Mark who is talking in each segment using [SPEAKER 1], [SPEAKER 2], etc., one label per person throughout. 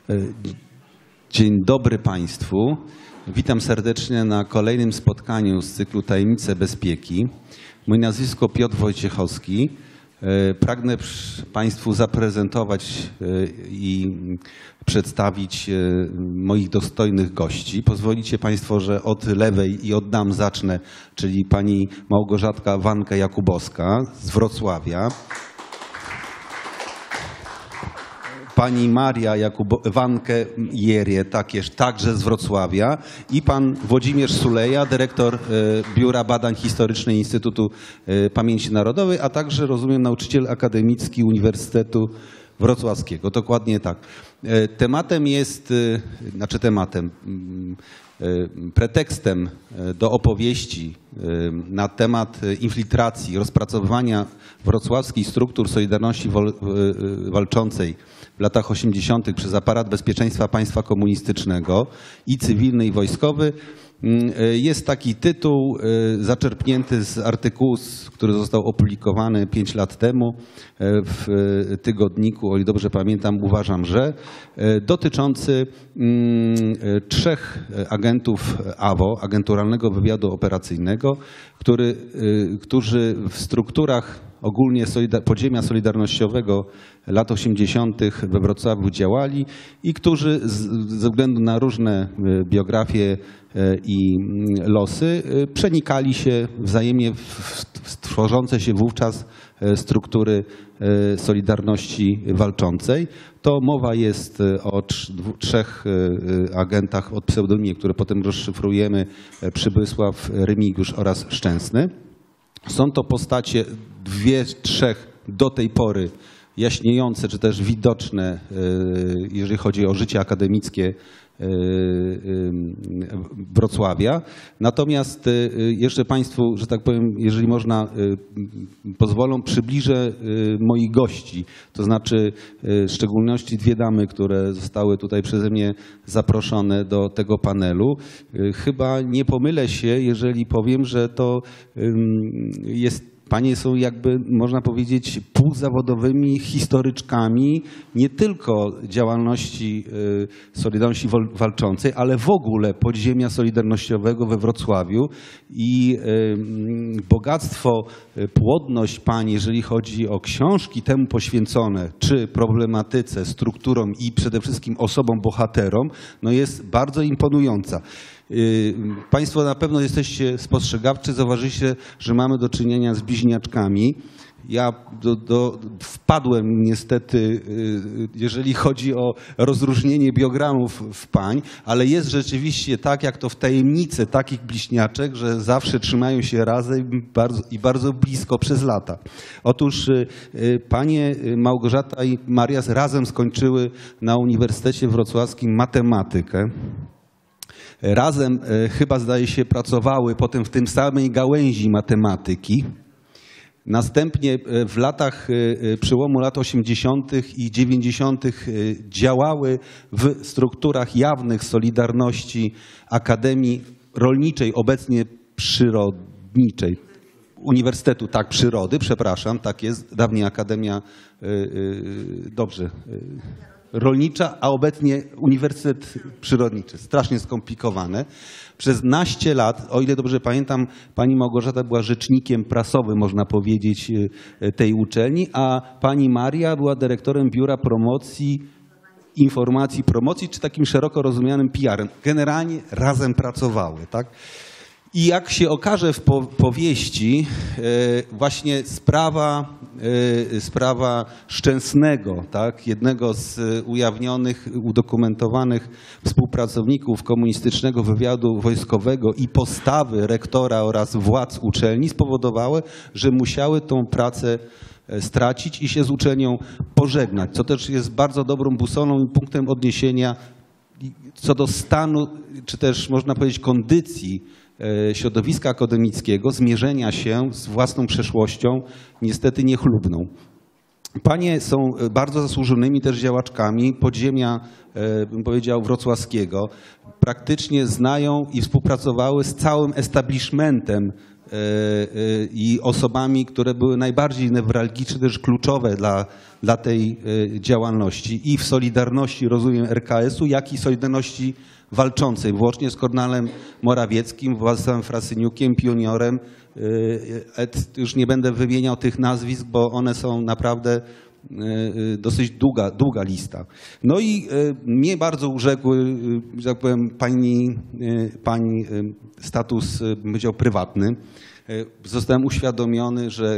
[SPEAKER 1] Dzień dobry Państwu. Witam serdecznie na kolejnym spotkaniu z cyklu Tajemnice Bezpieki. Moje nazwisko Piotr Wojciechowski. Pragnę Państwu zaprezentować i przedstawić moich dostojnych gości. Pozwolicie Państwo, że od lewej i od dam zacznę, czyli pani Małgorzata Wankę-Jakubowska z Wrocławia. Pani Maria Wankę-Jerie, także z Wrocławia i pan Włodzimierz Suleja, dyrektor Biura Badań Historycznych Instytutu Pamięci Narodowej, a także, rozumiem, nauczyciel akademicki Uniwersytetu Wrocławskiego. Dokładnie tak. Pretekstem do opowieści na temat infiltracji, rozpracowywania wrocławskich struktur Solidarności Walczącej w latach 80. przez aparat bezpieczeństwa państwa komunistycznego i cywilny, i wojskowy jest taki tytuł zaczerpnięty z artykułu, który został opublikowany 5 lat temu w tygodniku, o ile dobrze pamiętam, uważam, że dotyczący 3 agentów AWO, Agenturalnego Wywiadu Operacyjnego, którzy w strukturach ogólnie podziemia solidarnościowego lat 80. we Wrocławiu działali i którzy ze względu na różne biografie i losy przenikali się wzajemnie w tworzące się wówczas struktury Solidarności Walczącej. To mowa jest o 3 agentach od pseudonimie, które potem rozszyfrujemy: Przybysław, Remigiusz oraz Szczęsny. Są to postacie 2-3 do tej pory jaśniejące, czy też widoczne, jeżeli chodzi o życie akademickie Wrocławia. Natomiast jeszcze Państwu, że tak powiem, jeżeli można, pozwolą, przybliżę moich gości. To znaczy w szczególności 2 damy, które zostały tutaj przeze mnie zaproszone do tego panelu. Chyba nie pomylę się, jeżeli powiem, że to panie są, jakby można powiedzieć, półzawodowymi historyczkami nie tylko działalności Solidarności Walczącej, ale w ogóle podziemia solidarnościowego we Wrocławiu i bogactwo, płodność pań, jeżeli chodzi o książki temu poświęcone, czy problematyce, strukturom i przede wszystkim osobom bohaterom, no jest bardzo imponująca. Państwo na pewno jesteście spostrzegawczy, zauważyliście, że mamy do czynienia z bliźniaczkami. Ja wpadłem niestety, jeżeli chodzi o rozróżnienie biogramów w pań, ale jest rzeczywiście tak, jak to w tajemnicy takich bliźniaczek, że zawsze trzymają się razem i bardzo blisko przez lata. Otóż panie Małgorzata i Maria razem skończyły na Uniwersytecie Wrocławskim matematykę. Razem chyba, zdaje się, pracowały potem w tym samej gałęzi matematyki. Następnie w latach przełomu lat 80. i 90. działały w strukturach jawnych Solidarności Akademii Rolniczej, obecnie Przyrodniczej. Uniwersytetu Przyrody, przepraszam, tak jest, dawniej Akademia, Rolnicza, a obecnie Uniwersytet Przyrodniczy. Strasznie skomplikowane. Przez naście lat, o ile dobrze pamiętam, pani Małgorzata była rzecznikiem prasowym, można powiedzieć, tej uczelni, a pani Maria była dyrektorem Biura Promocji, Informacji, Promocji, czy takim szeroko rozumianym PR-em. Generalnie razem pracowały, tak? I jak się okaże w powieści, właśnie sprawa Szczęsnego, tak, jednego z ujawnionych, udokumentowanych współpracowników komunistycznego wywiadu wojskowego i postawy rektora oraz władz uczelni spowodowały, że musiały tą pracę stracić i się z uczelnią pożegnać, co też jest bardzo dobrą busolą i punktem odniesienia co do stanu, czy też można powiedzieć kondycji środowiska akademickiego, zmierzenia się z własną przeszłością, niestety niechlubną. Panie są bardzo zasłużonymi też działaczkami podziemia, bym powiedział, wrocławskiego. Praktycznie znają i współpracowały z całym establishmentem i osobami, które były najbardziej newralgiczne, też kluczowe dla tej działalności i w Solidarności, rozumiem, RKS-u, jak i Solidarności Walczącej, włącznie z Kornelem Morawieckim, Władysławem Frasyniukiem, Pioniorem. Już nie będę wymieniał tych nazwisk, bo one są naprawdę dosyć długa lista. No i mnie bardzo urzekł, że tak powiem, pani status, bym powiedział, prywatny. Zostałem uświadomiony, że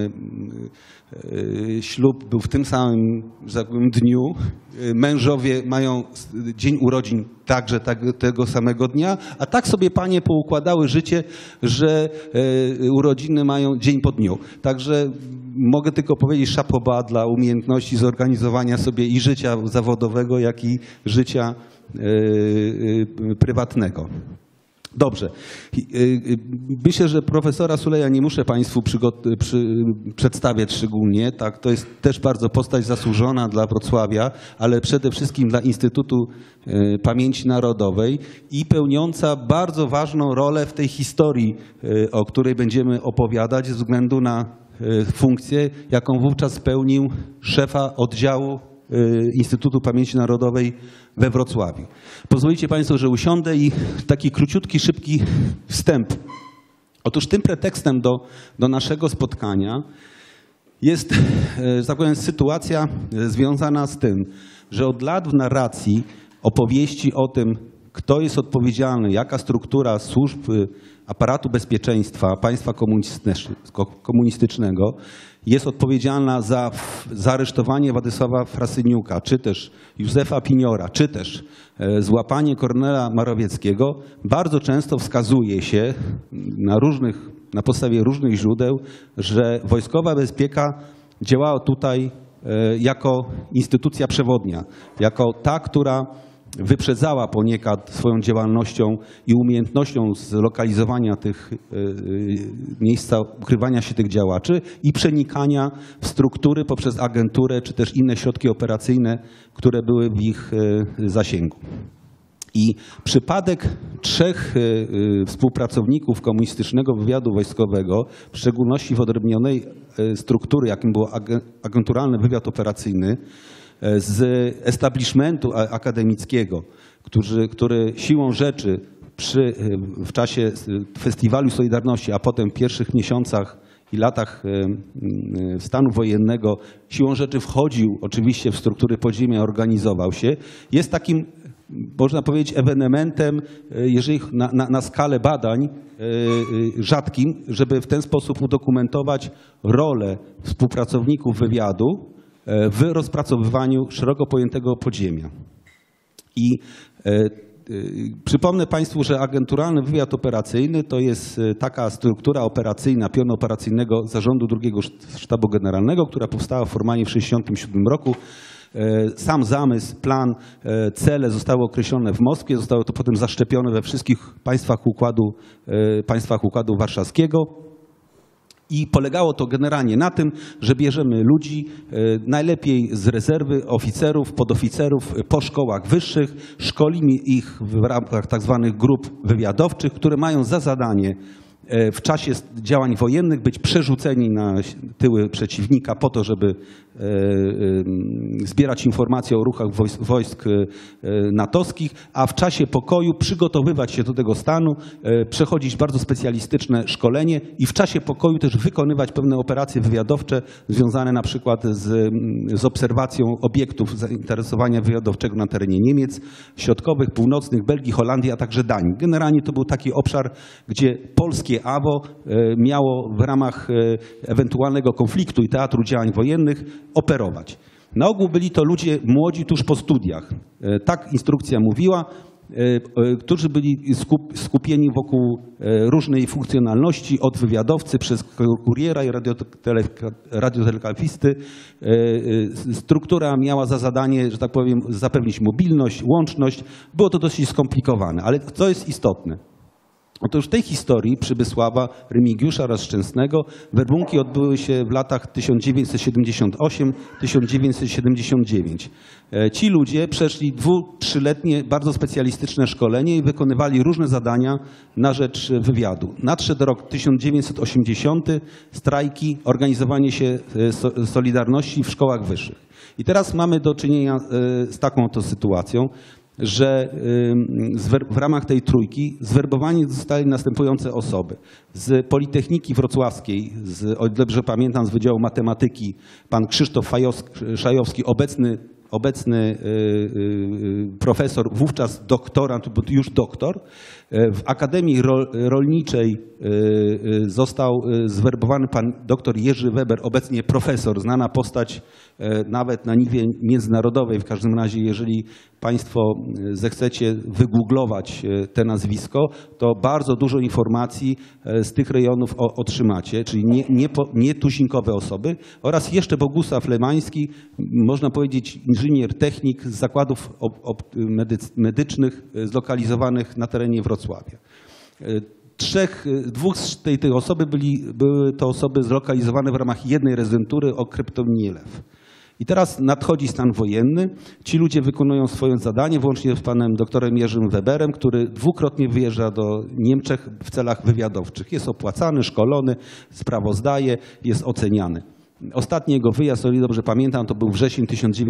[SPEAKER 1] ślub był w tym samym, że tak powiem, dniu. Mężowie mają dzień urodzin także tego samego dnia, a tak sobie panie poukładały życie, że urodziny mają dzień po dniu. Także mogę tylko powiedzieć chapeau bas dla umiejętności zorganizowania sobie i życia zawodowego, jak i życia prywatnego. Dobrze. Myślę, że profesora Suleja nie muszę Państwu przedstawiać szczególnie. Tak, to jest też bardzo postać zasłużona dla Wrocławia, ale przede wszystkim dla Instytutu Pamięci Narodowej i pełniąca bardzo ważną rolę w tej historii, o której będziemy opowiadać, ze względu na funkcję, jaką wówczas pełnił szefa oddziału Instytutu Pamięci Narodowej we Wrocławiu. Pozwolicie Państwo, że usiądę i taki króciutki, szybki wstęp. Otóż tym pretekstem do naszego spotkania jest, że tak powiem, sytuacja związana z tym, że od lat w narracji opowieści o tym, kto jest odpowiedzialny, jaka struktura służb aparatu bezpieczeństwa państwa komunistycznego jest odpowiedzialna za zaaresztowanie Władysława Frasyniuka, czy też Józefa Piniora, czy też złapanie Kornela Morawieckiego, bardzo często wskazuje się na podstawie różnych źródeł, że wojskowa bezpieka działała tutaj jako instytucja przewodnia, jako ta, która wyprzedzała poniekąd swoją działalnością i umiejętnością zlokalizowania tych miejsca ukrywania się tych działaczy i przenikania w struktury poprzez agenturę czy też inne środki operacyjne, które były w ich zasięgu. I przypadek 3 współpracowników komunistycznego wywiadu wojskowego, w szczególności w odrębnionej struktury, jakim był agenturalny wywiad operacyjny, z establishmentu akademickiego, który siłą rzeczy w czasie Festiwalu Solidarności, a potem w pierwszych miesiącach i latach stanu wojennego siłą rzeczy wchodził oczywiście w struktury podziemia, organizował się, jest takim, można powiedzieć, ewenementem, jeżeli na skalę badań rzadkim, żeby w ten sposób udokumentować rolę współpracowników wywiadu w rozpracowywaniu szeroko pojętego podziemia. I przypomnę Państwu, że agenturalny wywiad operacyjny to jest taka struktura operacyjna pionu operacyjnego Zarządu II Sztabu Generalnego, która powstała formalnie w 1967 roku. Sam zamysł, plan, cele zostały określone w Moskwie, zostało to potem zaszczepione we wszystkich państwach Układu Warszawskiego. I polegało to generalnie na tym, że bierzemy ludzi, najlepiej z rezerwy, oficerów, podoficerów po szkołach wyższych, szkolimy ich w ramach tak zwanych grup wywiadowczych, które mają za zadanie w czasie działań wojennych być przerzuceni na tyły przeciwnika po to, żeby zbierać informacje o ruchach wojsk natowskich, a w czasie pokoju przygotowywać się do tego stanu, przechodzić bardzo specjalistyczne szkolenie i w czasie pokoju też wykonywać pewne operacje wywiadowcze związane na przykład z obserwacją obiektów zainteresowania wywiadowczego na terenie Niemiec środkowych, północnych, Belgii, Holandii, a także Danii. Generalnie to był taki obszar, gdzie polskie AWO miało w ramach ewentualnego konfliktu i teatru działań wojennych operować. Na ogół byli to ludzie młodzi tuż po studiach. Tak instrukcja mówiła, którzy byli skupieni wokół różnej funkcjonalności, od wywiadowcy przez kuriera i radiotelegrafisty. Struktura miała za zadanie, że tak powiem, zapewnić mobilność, łączność. Było to dosyć skomplikowane, ale co jest istotne? Otóż w tej historii Przybysława, Remigiusza oraz Szczęsnego werbunki odbyły się w latach 1978-1979. Ci ludzie przeszli 2-3-letnie, bardzo specjalistyczne szkolenie i wykonywali różne zadania na rzecz wywiadu. Nadszedł rok 1980, strajki, organizowanie się Solidarności w szkołach wyższych. I teraz mamy do czynienia z taką oto sytuacją, że w ramach tej trójki zwerbowani zostali następujące osoby. Z Politechniki Wrocławskiej, o dobrze pamiętam, z Wydziału Matematyki, pan Krzysztof Szajowski, obecny profesor, wówczas doktorant, już doktor. W Akademii Rolniczej został zwerbowany pan dr Jerzy Weber, obecnie profesor, znana postać nawet na niwie międzynarodowej. W każdym razie, jeżeli państwo zechcecie wygooglować te nazwisko, to bardzo dużo informacji z tych rejonów otrzymacie, czyli nietuzinkowe osoby. Oraz jeszcze Bogusław Lemański, można powiedzieć inżynier, technik z zakładów medycznych zlokalizowanych na terenie Wrocławia. Dwóch z tej osoby były to osoby zlokalizowane w ramach jednej rezydentury o kryptonimie Lew. I teraz nadchodzi stan wojenny. Ci ludzie wykonują swoje zadanie, włącznie z panem doktorem Jerzym Weberem, który dwukrotnie wyjeżdża do Niemczech w celach wywiadowczych. Jest opłacany, szkolony, sprawozdaje, jest oceniany. Ostatni jego wyjazd, o ile dobrze pamiętam, to był wrzesień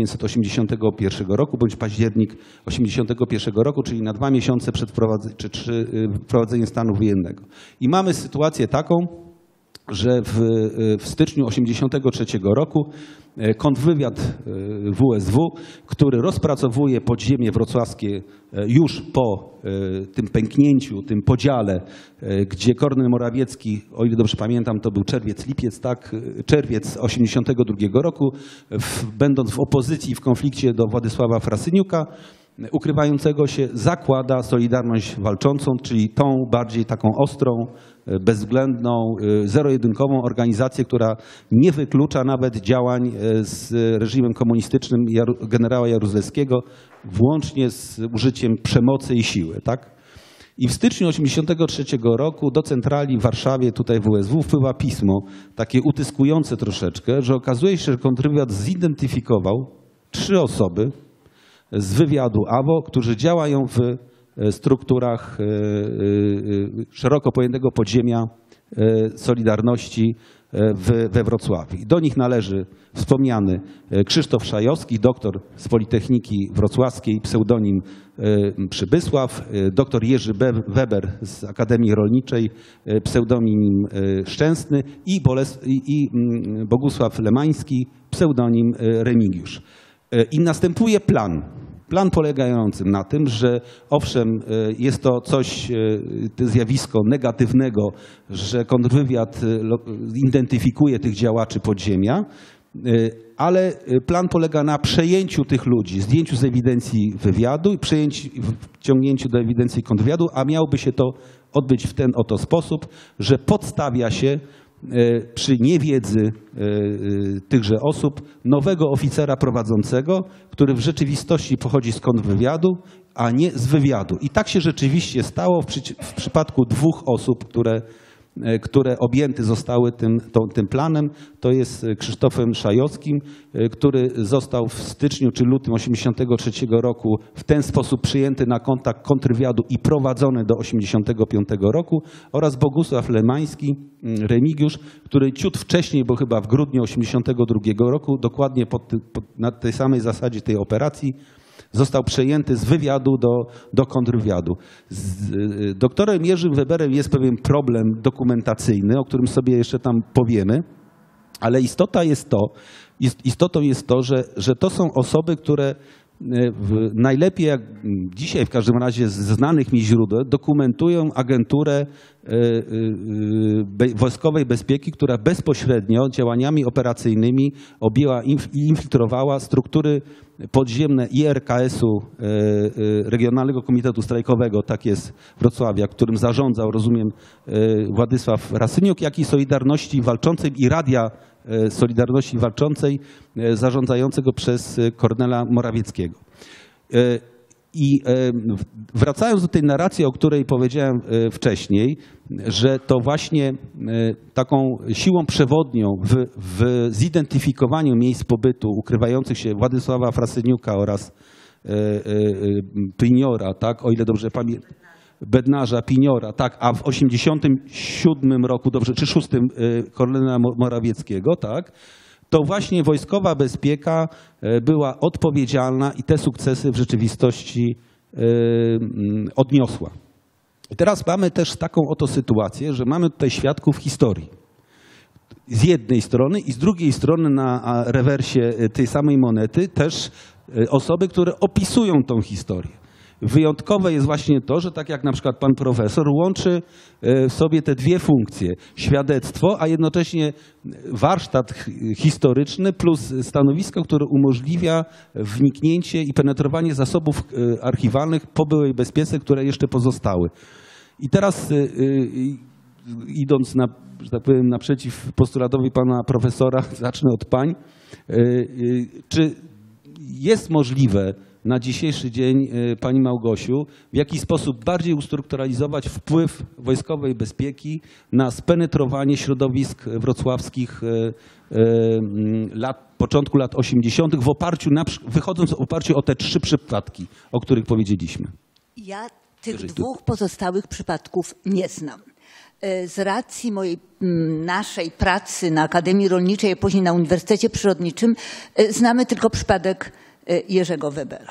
[SPEAKER 1] 1981 roku, bądź październik 1981 roku, czyli na 2 miesiące przed wprowadzeniem stanu wojennego. I mamy sytuację taką, że w styczniu 1983 roku kontrwywiad WSW, który rozpracowuje podziemie wrocławskie już po tym pęknięciu, tym podziale, gdzie Kornel Morawiecki, o ile dobrze pamiętam, to był czerwiec, lipiec, tak, czerwiec 1982 roku, będąc w opozycji, w konflikcie do Władysława Frasyniuka, ukrywającego się, zakłada Solidarność Walczącą, czyli tą bardziej taką ostrą, bezwzględną, zero-jedynkową organizację, która nie wyklucza nawet działań z reżimem komunistycznym generała Jaruzelskiego, włącznie z użyciem przemocy i siły. Tak? I w styczniu 1983 roku do centrali w Warszawie, tutaj WSW, wpływa pismo, takie utyskujące troszeczkę, że okazuje się, że kontrwywiad zidentyfikował 3 osoby z wywiadu AWO, którzy działają w strukturach szeroko pojętego podziemia Solidarności we Wrocławiu. Do nich należy wspomniany Krzysztof Szajowski, doktor z Politechniki Wrocławskiej, pseudonim Przybysław, doktor Jerzy Weber z Akademii Rolniczej, pseudonim Szczęsny i Bogusław Lemański, pseudonim Remigiusz. I następuje plan. Plan polegający na tym, że owszem, jest to coś, to zjawisko negatywnego, że kontrwywiad identyfikuje tych działaczy podziemia, ale plan polega na przejęciu tych ludzi, zdjęciu z ewidencji wywiadu i wciągnięciu do ewidencji kontrwywiadu, a miałoby się to odbyć w ten oto sposób, że podstawia się przy niewiedzy tychże osób nowego oficera prowadzącego, który w rzeczywistości pochodzi z kontrwywiadu, a nie z wywiadu. I tak się rzeczywiście stało w przypadku 2 osób, które objęte zostały tym planem. To jest Krzysztofem Szajowskim, który został w styczniu czy lutym 1983 roku w ten sposób przyjęty na kontakt kontrwywiadu i prowadzony do 1985 roku, oraz Bogusław Lemański, Remigiusz, który ciut wcześniej, bo chyba w grudniu 1982 roku, dokładnie na tej samej zasadzie tej operacji, został przejęty z wywiadu do kontrwywiadu. Z doktorem Jerzym Weberem jest pewien problem dokumentacyjny, o którym sobie jeszcze tam powiemy, ale istotą jest to, że to są osoby, które najlepiej, jak dzisiaj w każdym razie z znanych mi źródeł, dokumentują agenturę wojskowej bezpieki, która bezpośrednio działaniami operacyjnymi objęła i infiltrowała struktury podziemne IRKS-u, Regionalnego Komitetu Strajkowego, tak jest, Wrocławia, którym zarządzał, rozumiem, Władysław Frasyniuk, jak i Solidarności Walczącej i Radia Solidarności Walczącej zarządzającego przez Kornela Morawieckiego. I wracając do tej narracji, o której powiedziałem wcześniej, że to właśnie taką siłą przewodnią w zidentyfikowaniu miejsc pobytu ukrywających się Władysława Frasyniuka oraz Piniora, tak, o ile dobrze pamiętam, Bednarza, Piniora, tak, a w 1987 roku, dobrze, czy 6 Kornela Morawieckiego, tak, to właśnie wojskowa bezpieka była odpowiedzialna i te sukcesy w rzeczywistości odniosła. I teraz mamy też taką oto sytuację, że mamy tutaj świadków historii. Z jednej strony i z drugiej strony na rewersie tej samej monety też osoby, które opisują tą historię. Wyjątkowe jest właśnie to, że tak jak na przykład pan profesor łączy w sobie te dwie funkcje, świadectwo, a jednocześnie warsztat historyczny plus stanowisko, które umożliwia wniknięcie i penetrowanie zasobów archiwalnych po byłej bezpiece, które jeszcze pozostały. I teraz idąc że tak powiem, naprzeciw postulatowi pana profesora, zacznę od pań. Czy jest możliwe na dzisiejszy dzień, pani Małgosiu, w jaki sposób bardziej ustrukturalizować wpływ wojskowej bezpieki na spenetrowanie środowisk wrocławskich początku lat 80. wychodząc w oparciu o te 3 przypadki, o których powiedzieliśmy?
[SPEAKER 2] Ja tych dwóch pozostałych przypadków nie znam. Z racji naszej pracy na Akademii Rolniczej, a później na Uniwersytecie Przyrodniczym znamy tylko przypadek Jerzego Webera.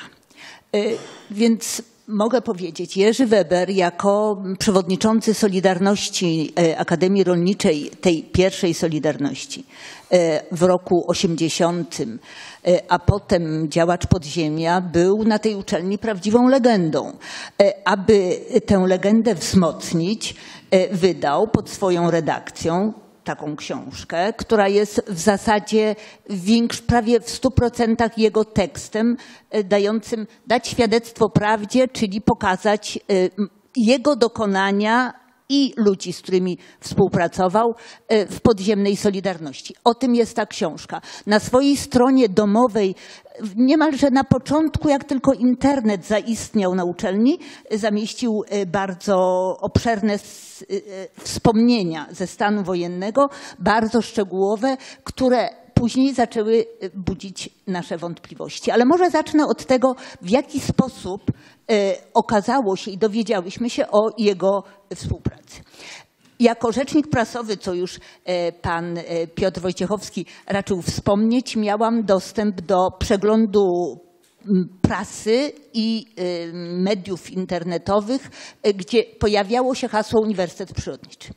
[SPEAKER 2] Więc mogę powiedzieć, Jerzy Weber jako przewodniczący Solidarności Akademii Rolniczej, tej pierwszej Solidarności w roku 80, a potem działacz podziemia, był na tej uczelni prawdziwą legendą. Aby tę legendę wzmocnić, wydał pod swoją redakcją taką książkę, która jest w zasadzie prawie w 100% jego tekstem dać świadectwo prawdzie, czyli pokazać jego dokonania i ludzi, z którymi współpracował w podziemnej Solidarności. O tym jest ta książka. Na swojej stronie domowej, niemalże na początku, jak tylko internet zaistniał na uczelni, zamieścił bardzo obszerne wspomnienia ze stanu wojennego, bardzo szczegółowe, które później zaczęły budzić nasze wątpliwości. Ale może zacznę od tego, w jaki sposób okazało się i dowiedziałyśmy się o jego współpracy. Jako rzecznik prasowy, co już pan Piotr Wojciechowski raczył wspomnieć, miałam dostęp do przeglądu prasy i mediów internetowych, gdzie pojawiało się hasło Uniwersytet Przyrodniczy.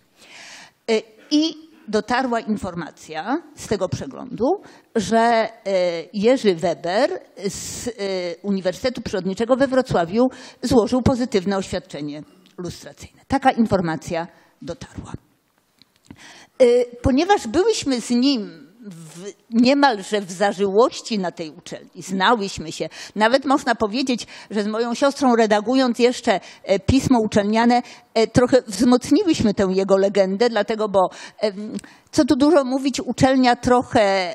[SPEAKER 2] I dotarła informacja z tego przeglądu, że Jerzy Weber z Uniwersytetu Przyrodniczego we Wrocławiu złożył pozytywne oświadczenie lustracyjne. Taka informacja dotarła. Ponieważ byłyśmy z nim niemalże w zażyłości na tej uczelni, znałyśmy się, nawet można powiedzieć, że z moją siostrą redagując jeszcze pismo uczelniane, trochę wzmocniłyśmy tę jego legendę, dlatego, bo co tu dużo mówić, uczelnia trochę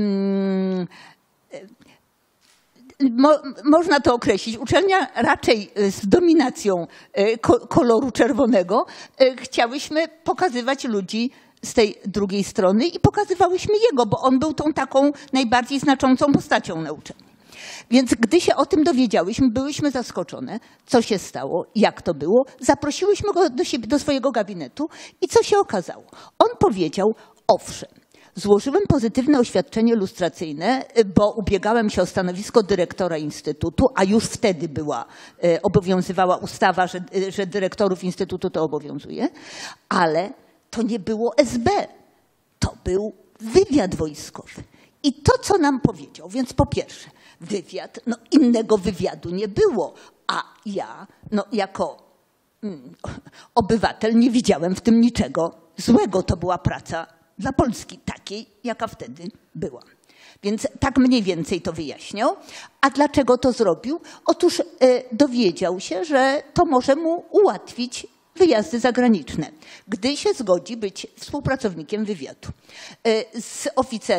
[SPEAKER 2] można to określić. Uczelnia raczej z dominacją koloru czerwonego. Chciałyśmy pokazywać ludzi z tej drugiej strony i pokazywałyśmy jego, bo on był tą taką najbardziej znaczącą postacią na uczelni. Więc gdy się o tym dowiedziałyśmy, byłyśmy zaskoczone, co się stało, jak to było. Zaprosiłyśmy go do siebie, do swojego gabinetu i co się okazało? On powiedział, owszem, złożyłem pozytywne oświadczenie lustracyjne, bo ubiegałem się o stanowisko dyrektora instytutu, a już wtedy obowiązywała ustawa, że dyrektorów instytutu to obowiązuje, ale to nie było SB, to był wywiad wojskowy. I to, co nam powiedział, więc po pierwsze, wywiad, innego wywiadu nie było, a ja, jako obywatel nie widziałem w tym niczego złego. To była praca dla Polski, takiej, jaka wtedy była. Więc tak mniej więcej to wyjaśniał. A dlaczego to zrobił? Otóż dowiedział się, że to może mu ułatwić wyjazdy zagraniczne, gdy się zgodzi być współpracownikiem wywiadu. Z oficerem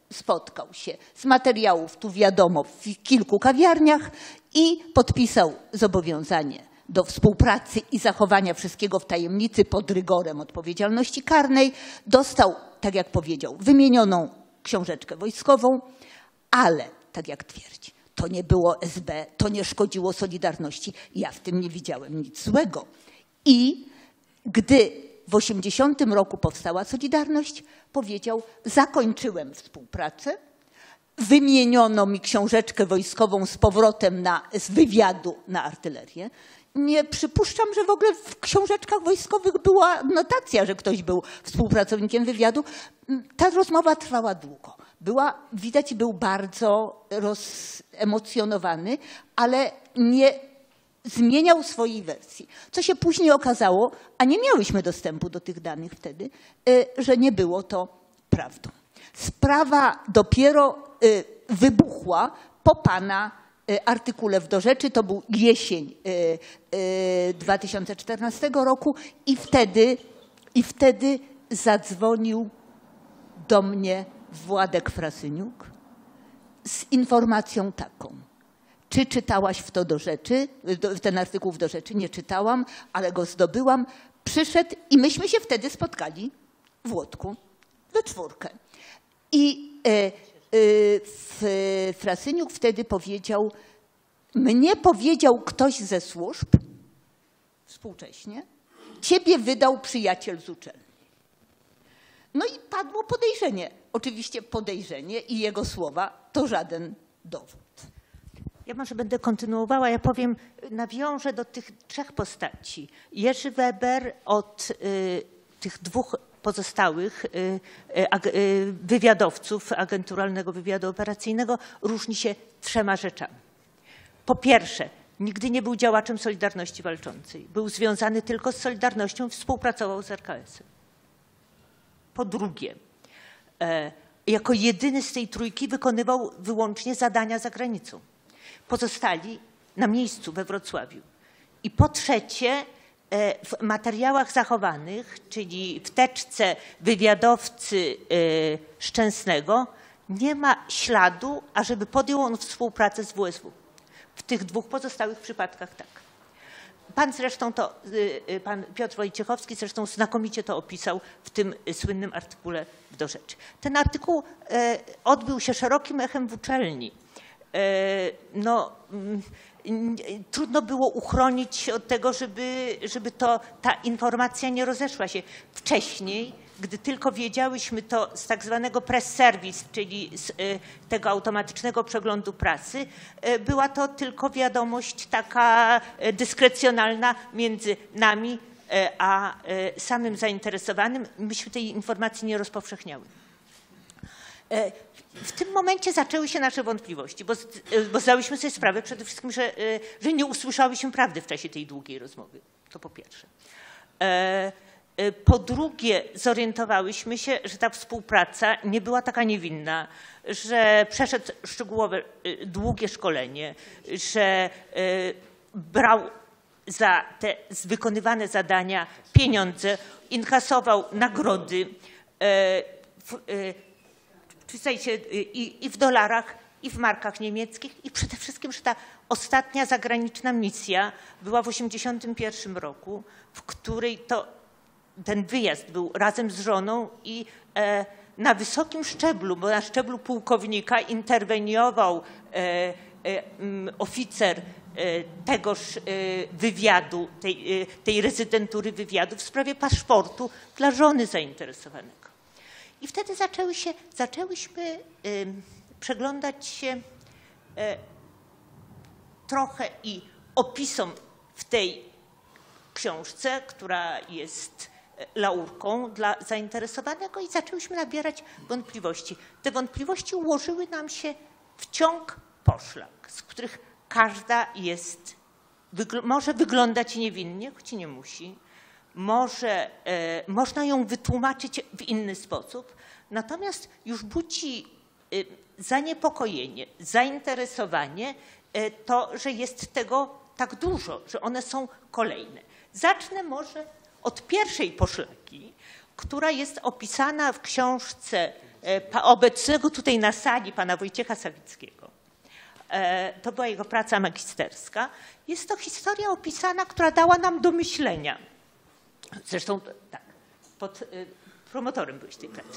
[SPEAKER 2] spotkał się z materiałów, tu wiadomo, w kilku kawiarniach i podpisał zobowiązanie do współpracy i zachowania wszystkiego w tajemnicy pod rygorem odpowiedzialności karnej. Dostał, tak jak powiedział, wymienioną książeczkę wojskową, ale, tak jak twierdzi, to nie było SB, to nie szkodziło Solidarności. Ja w tym nie widziałem nic złego. I gdy w 80 roku powstała Solidarność, powiedział, zakończyłem współpracę, wymieniono mi książeczkę wojskową z powrotem z wywiadu na artylerię. Nie przypuszczam, że w ogóle w książeczkach wojskowych była notacja, że ktoś był współpracownikiem wywiadu. Ta rozmowa trwała długo. Widać, był bardzo rozemocjonowany, ale nie zmieniał swojej wersji. Co się później okazało, a nie miałyśmy dostępu do tych danych wtedy, że nie było to prawdą. Sprawa dopiero wybuchła po pana artykule w Do Rzeczy, to był jesień 2014 roku i wtedy zadzwonił do mnie Władek Frasyniuk z informacją taką. Czy czytałaś w To Do Rzeczy, ten artykuł w Do Rzeczy? Nie czytałam, ale go zdobyłam. Przyszedł i myśmy się wtedy spotkali w Łódku we czwórkę. I Frasyniuk wtedy powiedział, mnie powiedział ktoś ze służb, współcześnie, ciebie wydał przyjaciel z uczelni. No i padło podejrzenie. Oczywiście podejrzenie i jego słowa to żaden dowód.
[SPEAKER 3] Ja może będę kontynuowała, ja powiem, nawiążę do tych trzech postaci. Jerzy Weber od tych dwóch pozostałych wywiadowców agenturalnego wywiadu operacyjnego różni się trzema rzeczami. Po pierwsze, nigdy nie był działaczem Solidarności Walczącej. Był związany tylko z Solidarnością, współpracował z RKS-em. Po drugie, jako jedyny z tej trójki wykonywał wyłącznie zadania za granicą. Pozostali na miejscu we Wrocławiu. I po trzecie, w materiałach zachowanych, czyli w teczce wywiadowcy Szczęsnego, nie ma śladu, ażeby podjął on współpracę z WSW. W tych dwóch pozostałych przypadkach tak. Pan Piotr Wojciechowski zresztą znakomicie to opisał w tym słynnym artykule w Do Rzeczy. Ten artykuł odbył się szerokim echem w uczelni. Trudno było uchronić się od tego, żeby ta informacja nie rozeszła się. Wcześniej, gdy tylko wiedziałyśmy to z tak zwanego press service, czyli z tego automatycznego przeglądu prasy, była to tylko wiadomość taka dyskrecjonalna między nami a samym zainteresowanym. Myśmy tej informacji nie rozpowszechniały. W tym momencie zaczęły się nasze wątpliwości, bo zdałyśmy sobie sprawę przede wszystkim, że nie usłyszałyśmy prawdy w czasie tej długiej rozmowy. To po pierwsze. Po drugie, zorientowałyśmy się, że ta współpraca nie była taka niewinna, że przeszedł szczegółowe, długie szkolenie, że brał za te wykonywane zadania pieniądze, inkasował nagrody, i w dolarach, i w markach niemieckich i przede wszystkim, że ta ostatnia zagraniczna misja była w 1981 roku, w której ten wyjazd był razem z żoną i na wysokim szczeblu, bo na szczeblu pułkownika interweniował oficer tegoż wywiadu, tej rezydentury wywiadu w sprawie paszportu dla żony zainteresowanego. I wtedy zaczęłyśmy przeglądać się trochę i opisom w tej książce, która jest laurką dla zainteresowanego i zaczęłyśmy nabierać wątpliwości. Te wątpliwości ułożyły nam się w ciąg poszlak, z których każda może wyglądać niewinnie, choć nie musi. Można ją wytłumaczyć w inny sposób, natomiast już budzi zaniepokojenie, zainteresowanie to, że jest tego tak dużo, że one są kolejne. Zacznę może od pierwszej poszlaki, która jest opisana w książce obecnego tutaj na sali pana Wojciecha Sawickiego. To była jego praca magisterska. Jest to historia opisana, która dała nam do myślenia. Zresztą tak, promotorem byłeś tej pracy.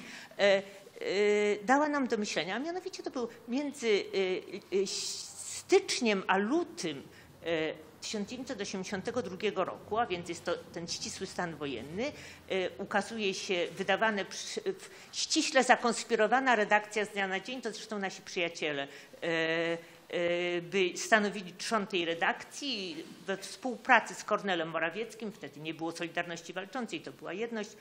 [SPEAKER 3] Dała nam do myślenia, a mianowicie to był między styczniem a lutym 1982 roku, a więc jest to ten ścisły stan wojenny, ukazuje się wydawane ściśle zakonspirowana redakcja z dnia na dzień, to zresztą nasi przyjaciele by stanowili trzon tej redakcji we współpracy z Kornelem Morawieckim, wtedy nie było Solidarności Walczącej, to była jedność.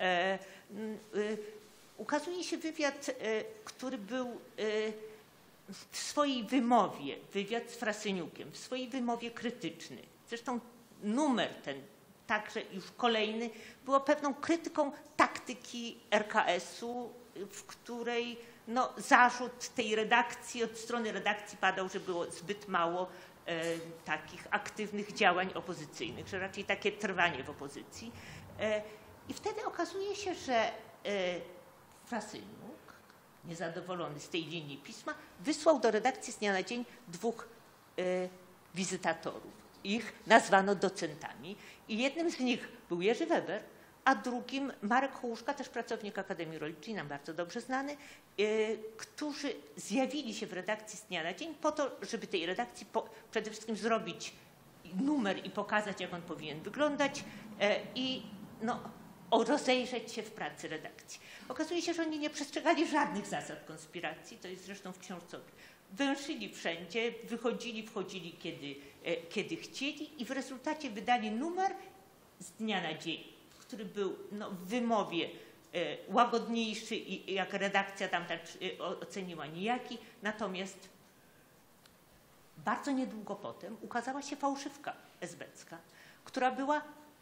[SPEAKER 3] Ukazuje się wywiad, który był w swojej wymowie, wywiad z Frasyniukiem, w swojej wymowie krytyczny. Zresztą numer ten, także już kolejny, było pewną krytyką taktyki RKS-u, w której no, zarzut tej redakcji, od strony redakcji padał, że było zbyt mało takich aktywnych działań opozycyjnych, że raczej takie trwanie w opozycji. I wtedy okazuje się, że Frasyniuk, niezadowolony z tej linii pisma, wysłał do redakcji z dnia na dzień 2 wizytatorów. Ich nazwano docentami i jednym z nich był Jerzy Weber, a drugim Marek Hołuszka, też pracownik Akademii Rolniczej, nam bardzo dobrze znany, którzy zjawili się w redakcji z dnia na dzień po to, żeby tej redakcji przede wszystkim zrobić numer i pokazać, jak on powinien wyglądać i no, rozejrzeć się w pracy redakcji. Okazuje się, że oni nie przestrzegali żadnych zasad konspiracji, to jest zresztą w książce. Węszyli wszędzie, wychodzili, wchodzili kiedy chcieli i w rezultacie wydali numer z dnia na dzień, który był no, w wymowie łagodniejszy i jak redakcja tam tak oceniła nijaki, natomiast bardzo niedługo potem ukazała się fałszywka esbecka, która była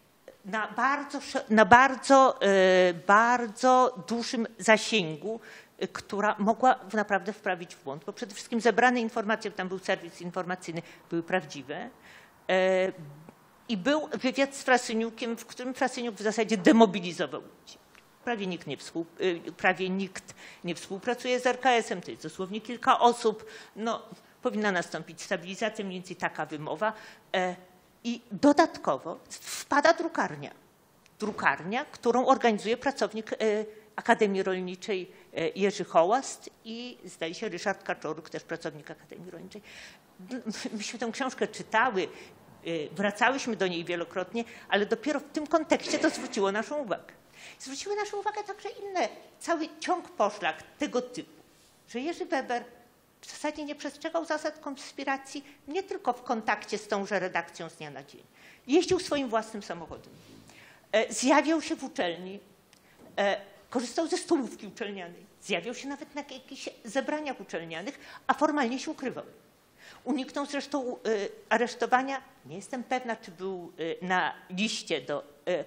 [SPEAKER 3] na bardzo dużym zasięgu, która mogła naprawdę wprawić w błąd, bo przede wszystkim zebrane informacje, tam był serwis informacyjny, były prawdziwe. I był wywiad z Frasyniukiem, w którym Frasyniuk w zasadzie demobilizował ludzi. Prawie nikt nie współpracuje z RKS-em, to jest dosłownie kilka osób. No, powinna nastąpić stabilizacja, mniej więcej taka wymowa. I dodatkowo wpada drukarnia. Drukarnia, którą organizuje pracownik Akademii Rolniczej Jerzy Hołast i zdaje się Ryszard Kaczoruk, też pracownik Akademii Rolniczej. Myśmy tę książkę czytały, wracałyśmy do niej wielokrotnie, ale dopiero w tym kontekście to zwróciło naszą uwagę. Zwróciły naszą uwagę także inne, cały ciąg poszlak tego typu, że Jerzy Weber w zasadzie nie przestrzegał zasad konspiracji nie tylko w kontakcie z tąże redakcją z dnia na dzień. Jeździł swoim własnym samochodem. Zjawiał się w uczelni, korzystał ze stołówki uczelnianej, zjawiał się nawet na jakichś zebraniach uczelnianych, a formalnie się ukrywał. Uniknął zresztą aresztowania. Nie jestem pewna, czy był na liście do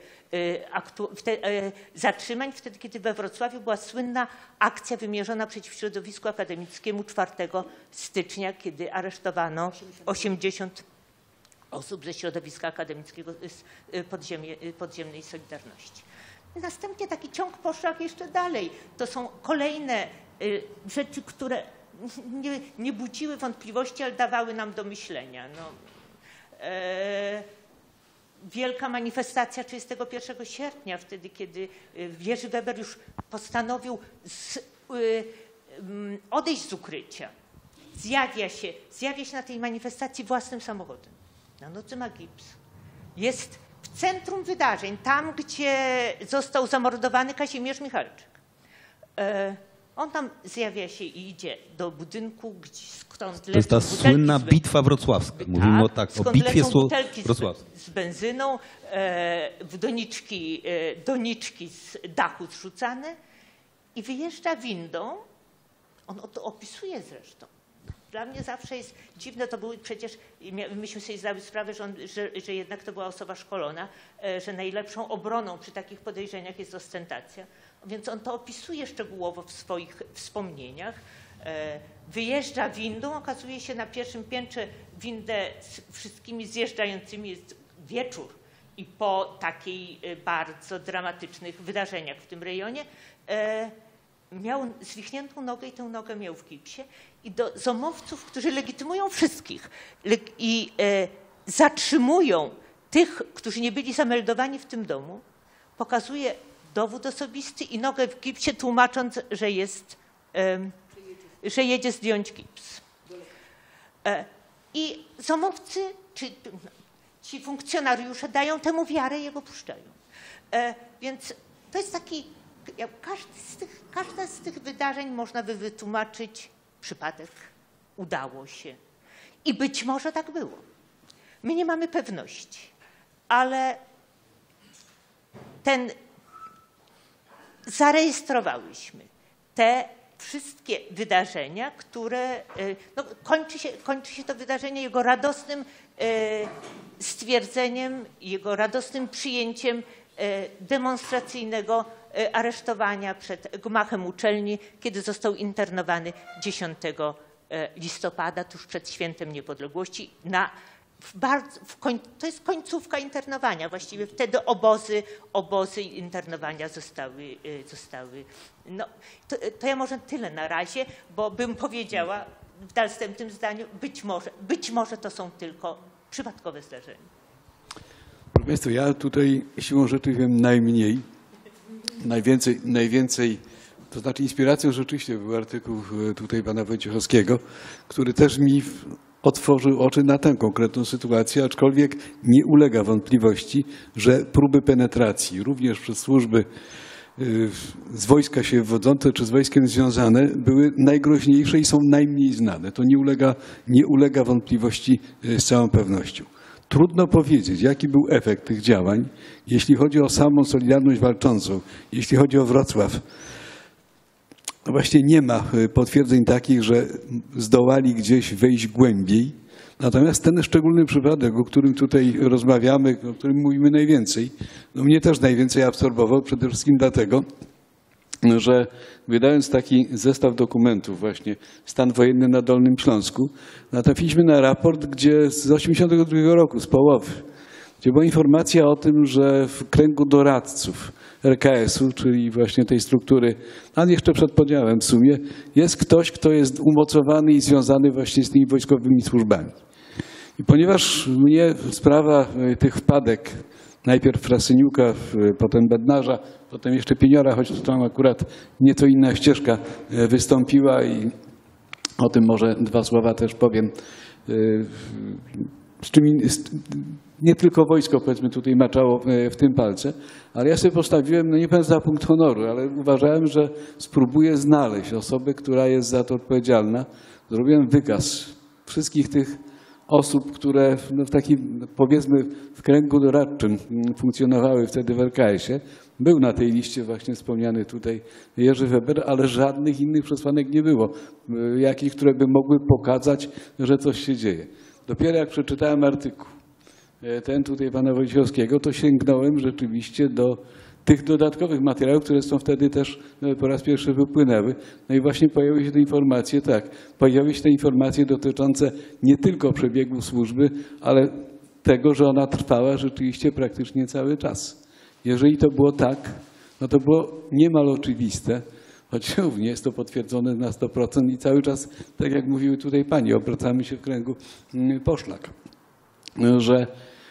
[SPEAKER 3] zatrzymań, wtedy kiedy we Wrocławiu była słynna akcja wymierzona przeciw środowisku akademickiemu 4 stycznia, kiedy aresztowano 80 osób ze środowiska akademickiego z podziemnej Solidarności. Następnie taki ciąg poszlak jeszcze dalej. To są kolejne rzeczy, które nie budziły wątpliwości, ale dawały nam do myślenia. No, wielka manifestacja 31 sierpnia, wtedy kiedy Jerzy Weber już postanowił odejść z ukrycia. Zjawia się na tej manifestacji własnym samochodem. Na nocy ma gips. Jest w centrum wydarzeń, tam gdzie został zamordowany Kazimierz Michalczyk. On tam zjawia się i idzie do budynku, skąd lecą
[SPEAKER 1] to jest ta słynna bitwa wrocławska. Mówimy o bitwie wrocławskiej.
[SPEAKER 3] Z benzyną, w doniczki z dachu zrzucane i wyjeżdża windą. On to opisuje zresztą. Dla mnie zawsze jest dziwne, to były przecież, myśmy sobie zdały sprawę, że jednak to była osoba szkolona, że najlepszą obroną przy takich podejrzeniach jest ostentacja. Więc on to opisuje szczegółowo w swoich wspomnieniach. Wyjeżdża windą, okazuje się na pierwszym piętrze windę z wszystkimi zjeżdżającymi, jest wieczór i po takiej bardzo dramatycznych wydarzeniach w tym rejonie miał zwichniętą nogę i tę nogę miał w gipsie i do zomowców, którzy legitymują wszystkich i zatrzymują tych, którzy nie byli zameldowani w tym domu, pokazuje dowód osobisty i nogę w gipsie, tłumacząc, że jedzie zdjąć gips. I zomowcy, czy ci funkcjonariusze dają temu wiarę i jego puszczają. Więc to jest taki, każde z tych wydarzeń można by wytłumaczyć przypadek, udało się. I być może tak było. My nie mamy pewności, ale zarejestrowałyśmy te wszystkie wydarzenia, które, no, kończy się to wydarzenie jego radosnym stwierdzeniem, jego radosnym przyjęciem demonstracyjnego aresztowania przed gmachem uczelni, kiedy został internowany 10 listopada, tuż przed Świętem Niepodległości. To jest końcówka internowania. Właściwie wtedy obozy internowania zostały. No, to ja może tyle na razie, bo bym powiedziała w następnym zdaniu, być może to są tylko przypadkowe zdarzenia.
[SPEAKER 4] Proszę Państwa, ja tutaj siłą rzeczy wiem najwięcej, to znaczy inspiracją rzeczywiście był artykuł tutaj pana Wojciechowskiego, który też mi otworzył oczy na tę konkretną sytuację, aczkolwiek nie ulega wątpliwości, że próby penetracji również przez służby z wojska się wywodzące czy z wojskiem związane były najgroźniejsze i są najmniej znane. To nie ulega wątpliwości z całą pewnością. Trudno powiedzieć, jaki był efekt tych działań, jeśli chodzi o samą Solidarność Walczącą, jeśli chodzi o Wrocław. Właśnie nie ma potwierdzeń takich, że zdołali gdzieś wejść głębiej. Natomiast ten szczególny przypadek, o którym tutaj rozmawiamy, o którym mówimy najwięcej, no mnie też najwięcej absorbował, przede wszystkim dlatego, że wydając taki zestaw dokumentów, właśnie stan wojenny na Dolnym Śląsku, natrafiliśmy na raport, gdzie z 1982 roku, z połowy, gdzie była informacja o tym, że w kręgu doradców RKS-u, czyli właśnie tej struktury, a jeszcze przed podziałem w sumie, jest ktoś, kto jest umocowany i związany właśnie z tymi wojskowymi służbami. I ponieważ mnie sprawa tych wpadek, najpierw Frasyniuka, potem Bednarza, potem jeszcze Pieniora, choć tam akurat nieco inna ścieżka wystąpiła i o tym może dwa słowa też powiem. Z czym nie tylko wojsko, powiedzmy, tutaj maczało w tym palce, ale ja sobie postawiłem, no nie powiem za punkt honoru, ale uważałem, że spróbuję znaleźć osobę, która jest za to odpowiedzialna. Zrobiłem wykaz wszystkich tych osób, które no, w takim, powiedzmy, w kręgu doradczym funkcjonowały wtedy w RKS-ie. Był na tej liście właśnie wspomniany tutaj Jerzy Weber, ale żadnych innych przesłanek nie było, jakich, które by mogły pokazać, że coś się dzieje. Dopiero jak przeczytałem artykuł, ten tutaj pana Wojciechowskiego, to sięgnąłem rzeczywiście do tych dodatkowych materiałów, które są wtedy też po raz pierwszy wypłynęły. No i właśnie pojawiły się te informacje, pojawiły się te informacje dotyczące nie tylko przebiegu służby, ale tego, że ona trwała rzeczywiście praktycznie cały czas. Jeżeli to było tak, no to było niemal oczywiste, choć również jest to potwierdzone na 100% i cały czas, tak jak mówiły tutaj panie, obracamy się w kręgu poszlak, że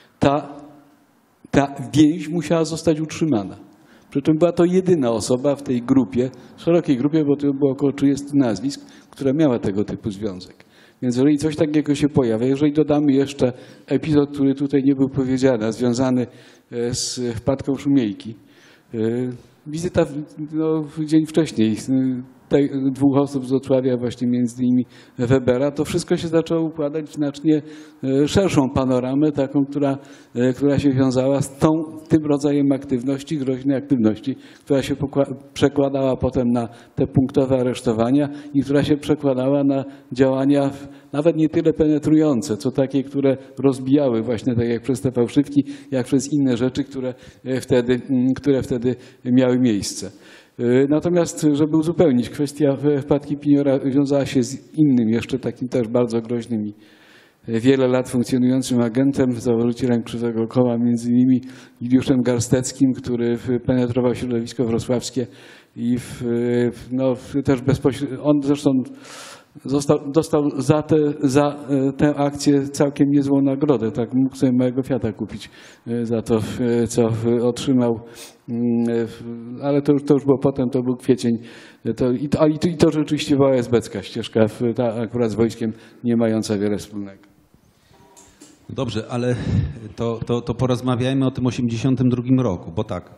[SPEAKER 4] ta więź musiała zostać utrzymana. Przy czym była to jedyna osoba w tej grupie, szerokiej grupie, bo to było około 30 nazwisk, która miała tego typu związek. Więc jeżeli coś takiego się pojawia, jeżeli dodamy jeszcze epizod, który tutaj nie był powiedziany, związany z wpadką Szumiejki, wizyta dzień wcześniej dwóch osób z Wrocławia, właśnie między innymi Webera, to wszystko się zaczęło układać w znacznie szerszą panoramę, taką, która się wiązała z tym rodzajem aktywności, groźnej aktywności, która się przekładała potem na te punktowe aresztowania i która się przekładała na działania nawet nie tyle penetrujące, co takie, które rozbijały właśnie tak jak przez te fałszywki, jak przez inne rzeczy, które wtedy miały miejsce. Natomiast, żeby uzupełnić, kwestia wpadki Pieniora wiązała się z innym, jeszcze takim też bardzo groźnym i wiele lat funkcjonującym agentem, założycielem Krzywego Koła, między innymi Juliuszem Garsteckim, który penetrował środowisko wrocławskie i też bezpośrednio, on zresztą dostał za tę akcję całkiem niezłą nagrodę. Tak, mógł sobie małego Fiata kupić za to, co otrzymał. Ale to już było potem, to był kwiecień. I to rzeczywiście była esbecka ścieżka, ta akurat z wojskiem nie mająca wiele wspólnego.
[SPEAKER 1] Dobrze, ale to porozmawiajmy o tym 1982 roku, bo tak.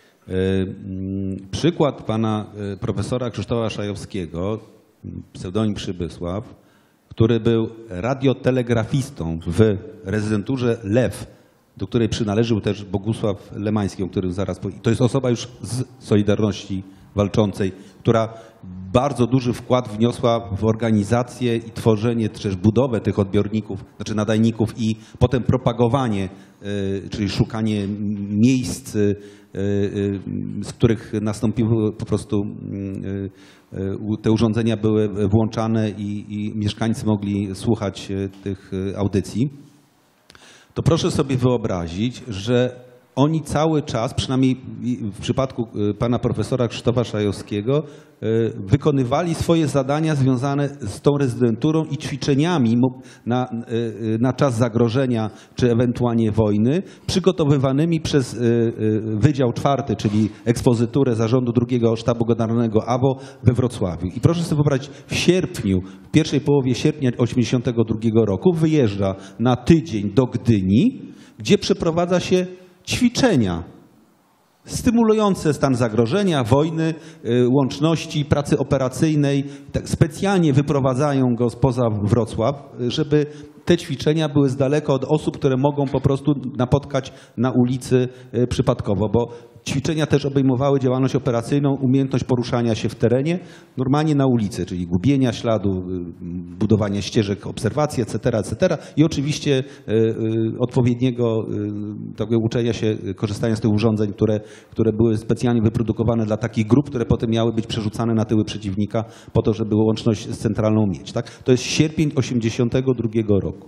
[SPEAKER 1] Przykład pana profesora Krzysztofa Szajowskiego, pseudonim Przybysław, który był radiotelegrafistą w rezydenturze Lew, do której przynależył też Bogusław Lemański, o którym zaraz powiem. To jest osoba już z Solidarności Walczącej, która bardzo duży wkład wniosła w organizację i tworzenie, też budowę tych odbiorników, znaczy nadajników i potem propagowanie, czyli szukanie miejsc, z których nastąpiły po prostu te urządzenia były włączane i mieszkańcy mogli słuchać tych audycji. To proszę sobie wyobrazić, że oni cały czas, przynajmniej w przypadku pana profesora Krzysztofa Szajowskiego, wykonywali swoje zadania związane z tą rezydenturą i ćwiczeniami na czas zagrożenia czy ewentualnie wojny, przygotowywanymi przez Wydział IV, czyli ekspozyturę Zarządu II Sztabu Generalnego AWO we Wrocławiu. I proszę sobie wyobrazić, w pierwszej połowie sierpnia 1982 roku wyjeżdża na tydzień do Gdyni, gdzie przeprowadza się ćwiczenia stymulujące stan zagrożenia, wojny, łączności, pracy operacyjnej. Tak specjalnie wyprowadzają go spoza Wrocław, żeby te ćwiczenia były z daleka od osób, które mogą po prostu napotkać na ulicy przypadkowo, bo ćwiczenia też obejmowały działalność operacyjną, umiejętność poruszania się w terenie, normalnie na ulicy, czyli gubienia śladu, budowania ścieżek obserwacji, etc. I oczywiście odpowiedniego uczenia się, korzystania z tych urządzeń, które były specjalnie wyprodukowane dla takich grup, które potem miały być przerzucane na tyły przeciwnika po to, żeby łączność z centralną mieć. Tak? To jest sierpień 1982 roku.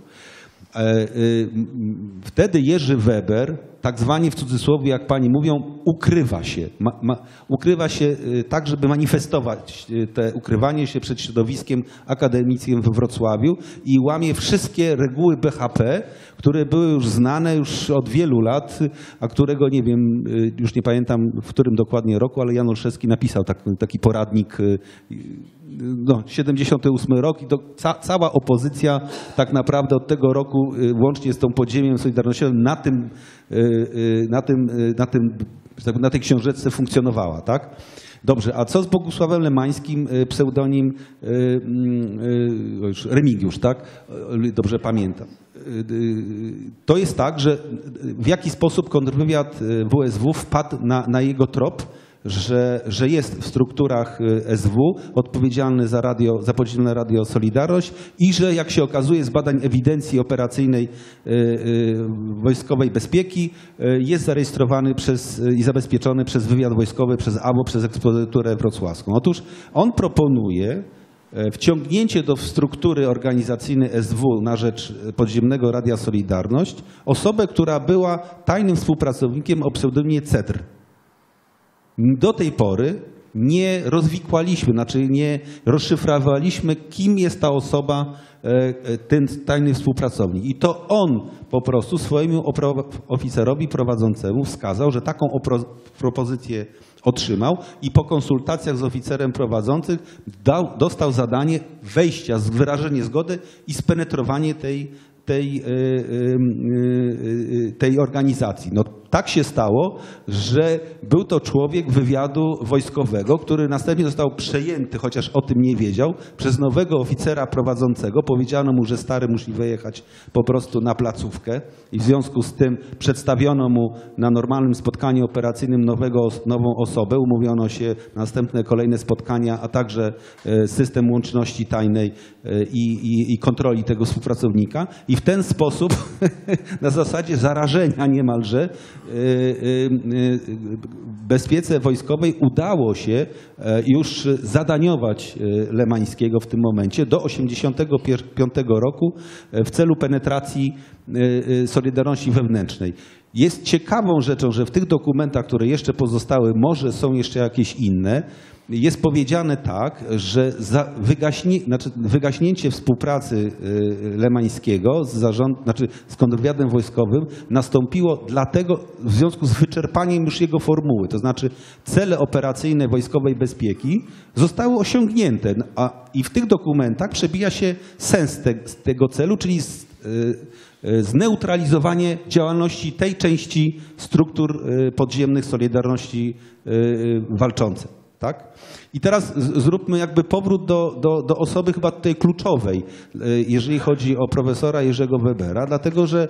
[SPEAKER 1] Wtedy Jerzy Weber, tak zwani w cudzysłowie, jak pani mówią, ukrywa się. Ukrywa się tak, żeby manifestować te ukrywanie się przed środowiskiem akademickim we Wrocławiu i łamie wszystkie reguły BHP, które były już znane już od wielu lat, a którego nie wiem, już nie pamiętam w którym dokładnie roku, ale Jan Olszewski napisał taki poradnik, 78 rok i to cała opozycja tak naprawdę od tego roku łącznie z tą podziemiem solidarnościowym na tej książeczce funkcjonowała, tak? Dobrze, a co z Bogusławem Lemańskim, pseudonim Remigiusz, tak? Dobrze pamiętam. To jest tak, że w jaki sposób kontrwywiad WSW wpadł na jego trop, że jest w strukturach SW odpowiedzialny za podziemne Radio Solidarność i że, jak się okazuje z badań ewidencji operacyjnej Wojskowej Bezpieki, jest zarejestrowany i zabezpieczony przez wywiad wojskowy, przez AWO, przez ekspozyturę wrocławską. Otóż on proponuje wciągnięcie do struktury organizacyjnej SW na rzecz podziemnego Radia Solidarność osobę, która była tajnym współpracownikiem o pseudonimie Cedr. Do tej pory nie rozwikłaliśmy, znaczy nie rozszyfrowaliśmy, kim jest ta osoba, ten tajny współpracownik. I to on po prostu swojemu oficerowi prowadzącemu wskazał, że taką propozycję otrzymał i po konsultacjach z oficerem prowadzącym dostał zadanie wejścia, wyrażenie zgody i spenetrowanie tej organizacji. No, tak się stało, że był to człowiek wywiadu wojskowego, który następnie został przejęty, chociaż o tym nie wiedział, przez nowego oficera prowadzącego. Powiedziano mu, że stary musi wyjechać po prostu na placówkę i w związku z tym przedstawiono mu na normalnym spotkaniu operacyjnym nową osobę. Umówiono się następne kolejne spotkania, a także system łączności tajnej i kontroli tego współpracownika. I w ten sposób, na zasadzie zarażenia niemalże, bezpiece wojskowej udało się już zadaniować Lemańskiego w tym momencie do 1985 roku w celu penetracji Solidarności wewnętrznej. Jest ciekawą rzeczą, że w tych dokumentach, które jeszcze pozostały, może są jeszcze jakieś inne, jest powiedziane tak, że wygaśnięcie współpracy Lemańskiego z kontrwywiadem wojskowym nastąpiło dlatego w związku z wyczerpaniem już jego formuły. To znaczy cele operacyjne wojskowej bezpieki zostały osiągnięte, i w tych dokumentach przebija się sens tego celu, czyli zneutralizowanie działalności tej części struktur podziemnych Solidarności walczącej. Tak? I teraz zróbmy jakby powrót do osoby chyba tutaj kluczowej, jeżeli chodzi o profesora Jerzego Webera, dlatego że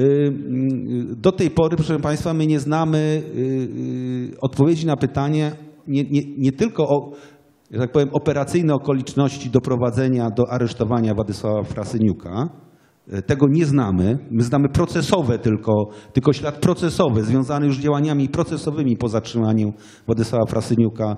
[SPEAKER 1] do tej pory, proszę Państwa, my nie znamy odpowiedzi na pytanie nie tylko o, że tak powiem, operacyjne okoliczności doprowadzenia do aresztowania Władysława Frasyniuka. Tego nie znamy. My znamy procesowe tylko ślad procesowy związany już z działaniami procesowymi po zatrzymaniu Władysława Frasyniuka,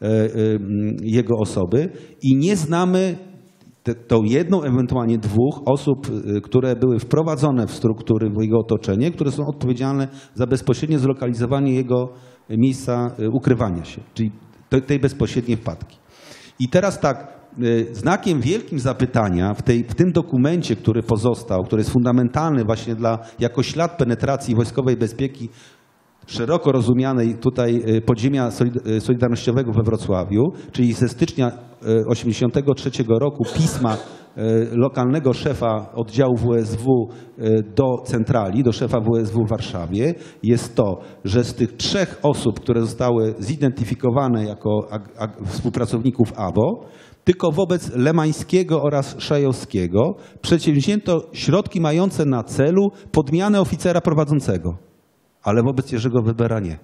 [SPEAKER 1] jego osoby, i nie znamy tą jedną, ewentualnie dwóch osób, które były wprowadzone w struktury, w jego otoczenie, które są odpowiedzialne za bezpośrednie zlokalizowanie jego miejsca ukrywania się, czyli tej bezpośredniej wpadki. I teraz tak, znakiem wielkim zapytania w tym dokumencie, który pozostał, który jest fundamentalny właśnie jako ślad penetracji wojskowej bezpieki szeroko rozumianej tutaj podziemia solidarnościowego we Wrocławiu, czyli ze stycznia 1983 roku pisma lokalnego szefa oddziału WSW do centrali, do szefa WSW w Warszawie, jest to, że z tych 3 osób, które zostały zidentyfikowane jako współpracowników ABO, tylko wobec Lemańskiego oraz Szajowskiego przedsięwzięto środki mające na celu podmianę oficera prowadzącego, ale wobec Jerzego Webera nie.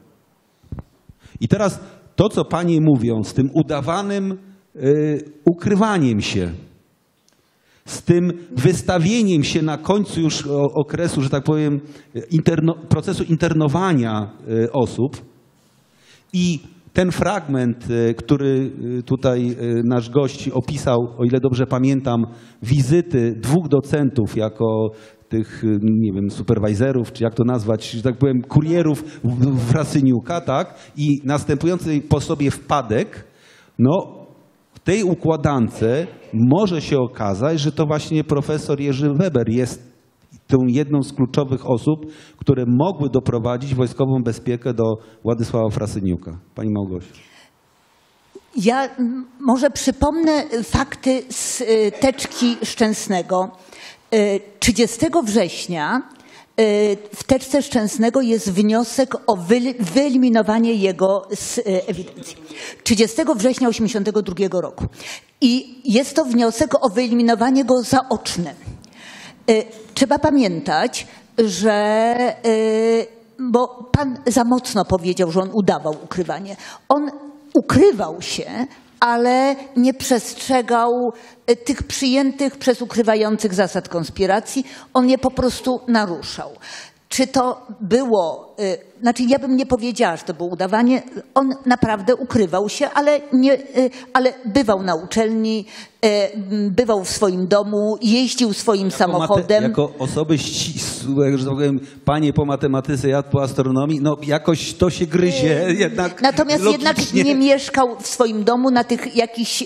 [SPEAKER 1] I teraz to, co panie mówią z tym udawanym ukrywaniem się, z tym wystawieniem się na końcu już okresu, że tak powiem, procesu internowania osób, i ten fragment, który tutaj nasz gość opisał, o ile dobrze pamiętam, wizyty 2 docentów jako tych, nie wiem, superwajzerów, czy jak to nazwać, że tak powiem, kurierów Frasyniuka, tak? I następujący po sobie wpadek, no w tej układance może się okazać, że to właśnie profesor Jerzy Weber jest tą jedną z kluczowych osób, które mogły doprowadzić wojskową bezpiekę do Władysława Frasyniuka. Pani Małgosiu.
[SPEAKER 2] Ja może przypomnę fakty z teczki Szczęsnego. 30 września w teczce Szczęsnego jest wniosek o wyeliminowanie jego z ewidencji. 30 września 1982 roku. I jest to wniosek o wyeliminowanie go zaoczne. Trzeba pamiętać, że, bo pan za mocno powiedział, że on udawał ukrywanie. On ukrywał się, ale nie przestrzegał tych przyjętych przez ukrywających zasad konspiracji. On je po prostu naruszał. Czy to było, znaczy ja bym nie powiedziała, że to było udawanie. On naprawdę ukrywał się, ale bywał na uczelni, bywał w swoim domu, jeździł swoim samochodem.
[SPEAKER 1] Jako osoby ścisłe, że tak powiem, panie po matematyce, ja po astronomii, no jakoś to się gryzie jednak.
[SPEAKER 2] Natomiast
[SPEAKER 1] logicznie.
[SPEAKER 2] jednak nie mieszkał w swoim domu na tych jakichś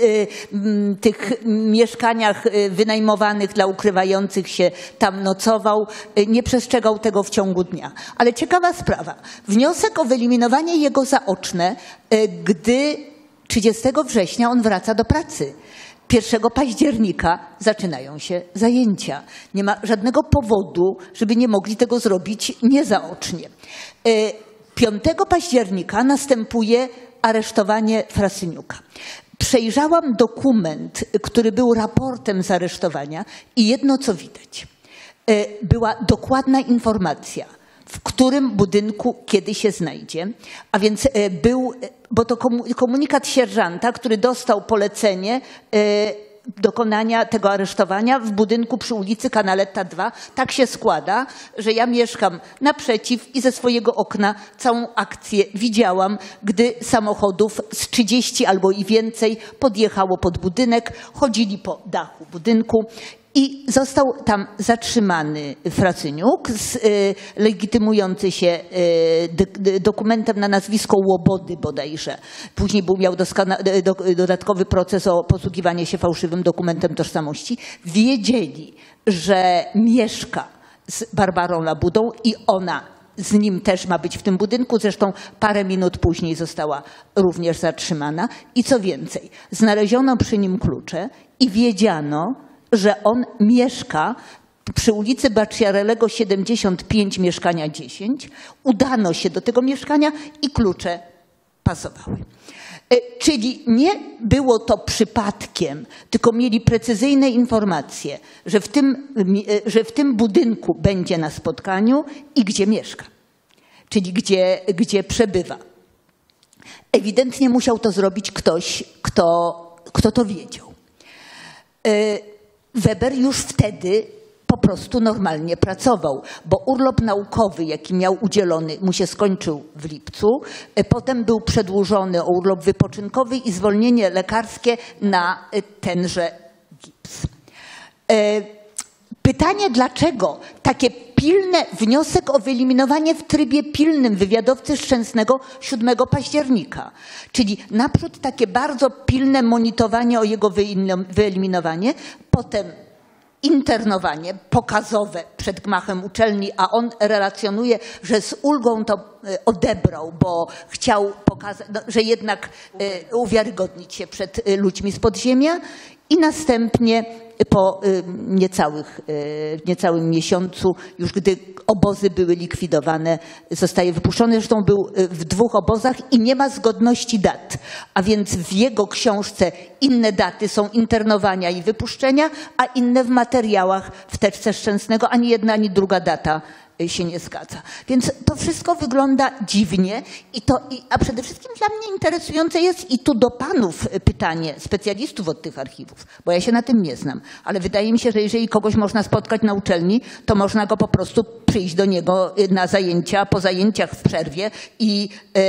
[SPEAKER 2] tych mieszkaniach wynajmowanych dla ukrywających się, tam nocował, nie przestrzegał tego w ciągu dnia. Ale ciekawa sprawa. Wniosek o wyeliminowanie jego zaoczne, gdy 30 września on wraca do pracy. 1 października zaczynają się zajęcia. Nie ma żadnego powodu, żeby nie mogli tego zrobić niezaocznie. 5 października następuje aresztowanie Frasyniuka. Przejrzałam dokument, który był raportem z aresztowania, i jedno, co widać. Była dokładna informacja, w którym budynku kiedy się znajdzie, a więc bo to komunikat sierżanta, który dostał polecenie dokonania tego aresztowania w budynku przy ulicy Canaletta 2. Tak się składa, że ja mieszkam naprzeciw i ze swojego okna całą akcję widziałam, gdy samochodów z 30 albo i więcej podjechało pod budynek, chodzili po dachu budynku. I został tam zatrzymany Frasyniuk, legitymujący się dokumentem na nazwisko Łobody bodajże. Później miał dodatkowy proces o posługiwanie się fałszywym dokumentem tożsamości. Wiedzieli, że mieszka z Barbarą Labudą i ona z nim też ma być w tym budynku. Zresztą parę minut później została również zatrzymana. I co więcej, znaleziono przy nim klucze i wiedziano, że on mieszka przy ulicy Baciarellego 75, mieszkania 10. Udano się do tego mieszkania i klucze pasowały. Czyli nie było to przypadkiem, tylko mieli precyzyjne informacje, że w tym budynku będzie na spotkaniu i gdzie mieszka, czyli gdzie przebywa. Ewidentnie musiał to zrobić ktoś, kto to wiedział. Weber już wtedy po prostu normalnie pracował, bo urlop naukowy, jaki miał udzielony, mu się skończył w lipcu, potem był przedłużony o urlop wypoczynkowy i zwolnienie lekarskie na tenże gips. Pytanie, dlaczego takie pilne wniosek o wyeliminowanie w trybie pilnym wywiadowcy Szczęsnego 7 października, czyli naprzód takie bardzo pilne monitorowanie o jego wyeliminowanie, potem internowanie pokazowe przed gmachem uczelni, a on relacjonuje, że z ulgą to odebrał, bo chciał pokazać, że jednak uwiarygodnić się przed ludźmi z podziemia i następnie po niecałym miesiącu, już gdy obozy były likwidowane, zostaje wypuszczony. Zresztą był w 2 obozach i nie ma zgodności dat. A więc w jego książce inne daty są internowania i wypuszczenia, a inne w materiałach w teczce Szczęsnego. Ani jedna, ani druga data się nie zgadza. Więc to wszystko wygląda dziwnie, a przede wszystkim dla mnie interesujące jest i tu do panów pytanie specjalistów od tych archiwów, bo ja się na tym nie znam, ale wydaje mi się, że jeżeli kogoś można spotkać na uczelni, to można go po prostu przyjść do niego na zajęcia, po zajęciach w przerwie i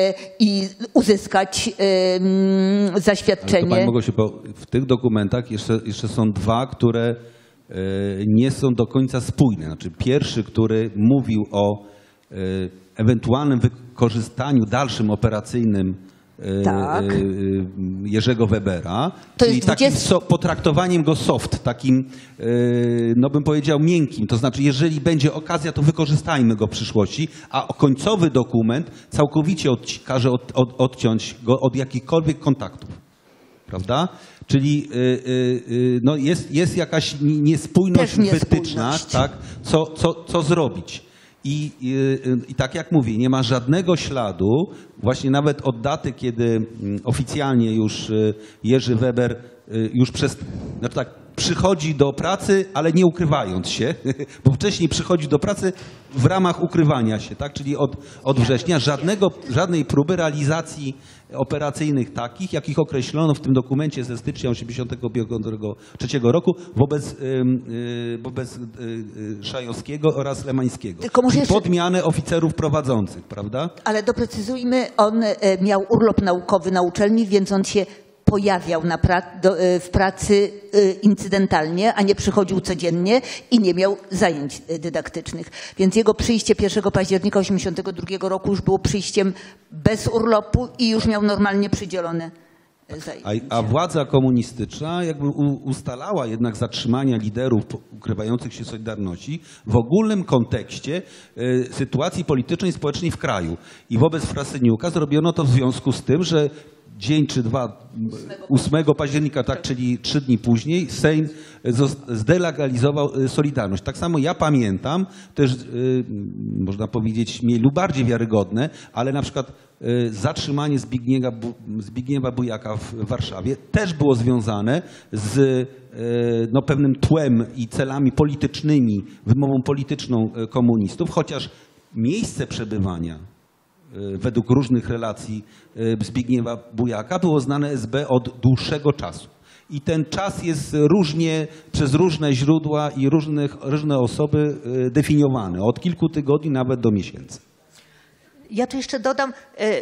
[SPEAKER 2] uzyskać zaświadczenie.
[SPEAKER 1] Pani Małgosiu, bo w tych dokumentach jeszcze są 2, które nie są do końca spójne. Znaczy pierwszy, który mówił o ewentualnym wykorzystaniu dalszym operacyjnym
[SPEAKER 2] Tak.
[SPEAKER 1] Jerzego Webera,
[SPEAKER 2] To
[SPEAKER 1] czyli
[SPEAKER 2] jest
[SPEAKER 1] takim potraktowaniem go soft, takim, no bym powiedział, miękkim. To znaczy, jeżeli będzie okazja, to wykorzystajmy go w przyszłości, a końcowy dokument całkowicie każe odciąć go od jakichkolwiek kontaktów. Prawda? Czyli no jest jakaś niespójność wytyczna, tak? Co zrobić. I tak jak mówię, nie ma żadnego śladu, właśnie nawet od daty, kiedy oficjalnie już Jerzy Weber już znaczy tak, przychodzi do pracy, ale nie ukrywając się, bo wcześniej przychodzi do pracy w ramach ukrywania się, tak? Czyli od września żadnej próby realizacji operacyjnych takich, jakich określono w tym dokumencie ze stycznia 1983 roku wobec Szajowskiego oraz Lemańskiego.
[SPEAKER 2] Tylko może jeszcze...
[SPEAKER 1] Podmianę oficerów prowadzących, prawda?
[SPEAKER 2] Ale doprecyzujmy, on miał urlop naukowy na uczelni, więc on się pojawiał w pracy incydentalnie, a nie przychodził codziennie i nie miał zajęć dydaktycznych. Więc jego przyjście 1 października 1982 roku już było przyjściem bez urlopu i już miał normalnie przydzielone zajęcia.
[SPEAKER 1] A władza komunistyczna jakby ustalała jednak zatrzymania liderów ukrywających się Solidarności w ogólnym kontekście sytuacji politycznej i społecznej w kraju. I wobec Frasyniuka zrobiono to w związku z tym, że dzień czy 2, 8 października, tak, czyli 3 dni później, Sejm zdelegalizował Solidarność. Tak samo ja pamiętam, też można powiedzieć mniej lub bardziej wiarygodne, ale na przykład zatrzymanie Zbigniewa Bujaka w Warszawie też było związane z pewnym tłem i celami politycznymi, wymową polityczną komunistów, chociaż miejsce przebywania według różnych relacji Zbigniewa Bujaka było znane SB od dłuższego czasu. I ten czas jest przez różne źródła i różne osoby definiowany, od kilku tygodni nawet do miesięcy.
[SPEAKER 3] Ja tu jeszcze dodam,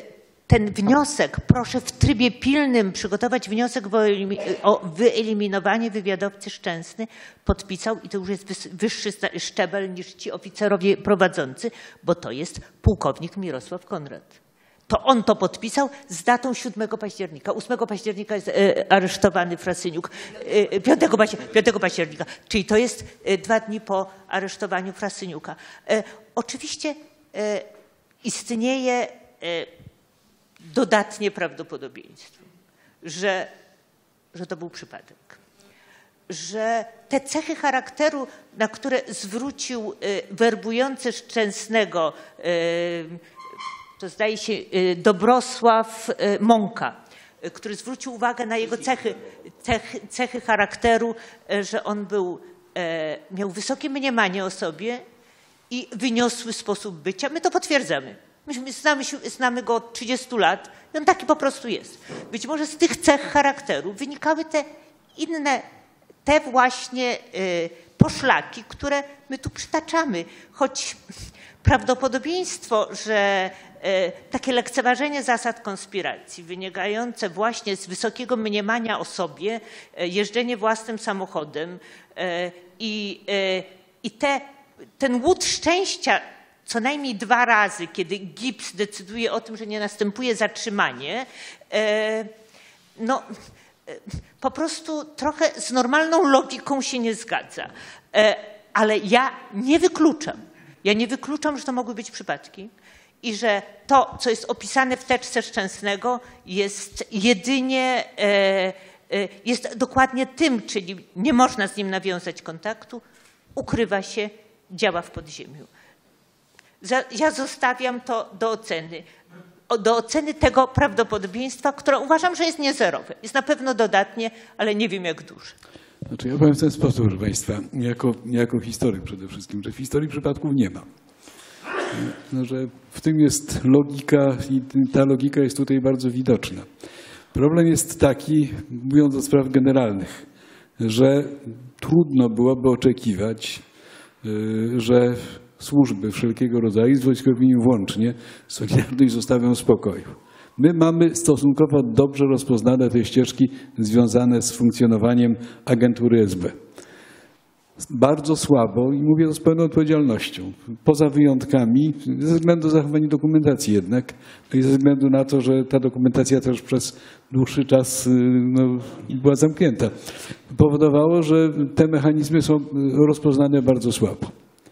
[SPEAKER 3] ten wniosek, proszę w trybie pilnym przygotować wniosek o wyeliminowanie wywiadowcy Szczęsny, podpisał, i to już jest wyższy szczebel niż ci oficerowie prowadzący, bo to jest pułkownik Mirosław Konrad. To on to podpisał z datą 7 października. 8 października jest aresztowany Frasyniuk. 5 października, czyli to jest 2 dni po aresztowaniu Frasyniuka. Oczywiście istnieje dodatnie prawdopodobieństwo, że to był przypadek. Że te cechy charakteru, na które zwrócił werbujący Szczęsnego, to zdaje się Dobrosław Mąka, który zwrócił uwagę na jego cechy charakteru, że on miał wysokie mniemanie o sobie i wyniosły sposób bycia. My to potwierdzamy. My znamy go od 30 lat i on taki po prostu jest. Być może z tych cech charakteru wynikały te inne, te właśnie poszlaki, które my tu przytaczamy. Choć prawdopodobieństwo, że takie lekceważenie zasad konspiracji wynikające właśnie z wysokiego mniemania o sobie, jeżdżenie własnym samochodem i ten łód szczęścia co najmniej 2 razy, kiedy gips decyduje o tym, że nie następuje zatrzymanie, po prostu trochę z normalną logiką się nie zgadza. Ale ja nie wykluczam, że to mogły być przypadki i że to, co jest opisane w teczce Szczęsnego, jest jedynie, jest dokładnie tym, czyli nie można z nim nawiązać kontaktu, ukrywa się, działa w podziemiu. Ja zostawiam to do oceny tego prawdopodobieństwa, które uważam, że jest niezerowe. Jest na pewno dodatnie, ale nie wiem jak duże.
[SPEAKER 4] Znaczy ja powiem w ten sposób, proszę Państwa, jako historyk przede wszystkim, że w historii przypadków nie ma. No, że w tym jest logika i ta logika jest tutaj bardzo widoczna. Problem jest taki, mówiąc o sprawach generalnych, że trudno byłoby oczekiwać, że służby wszelkiego rodzaju, z wojskowymi włącznie, Solidarność zostawią w spokoju. My mamy stosunkowo dobrze rozpoznane te ścieżki związane z funkcjonowaniem agentury SB. Bardzo słabo, i mówię to z pełną odpowiedzialnością, poza wyjątkami, ze względu na zachowanie dokumentacji jednak, i ze względu na to, że ta dokumentacja też przez dłuższy czas była zamknięta, powodowało, że te mechanizmy są rozpoznane bardzo słabo.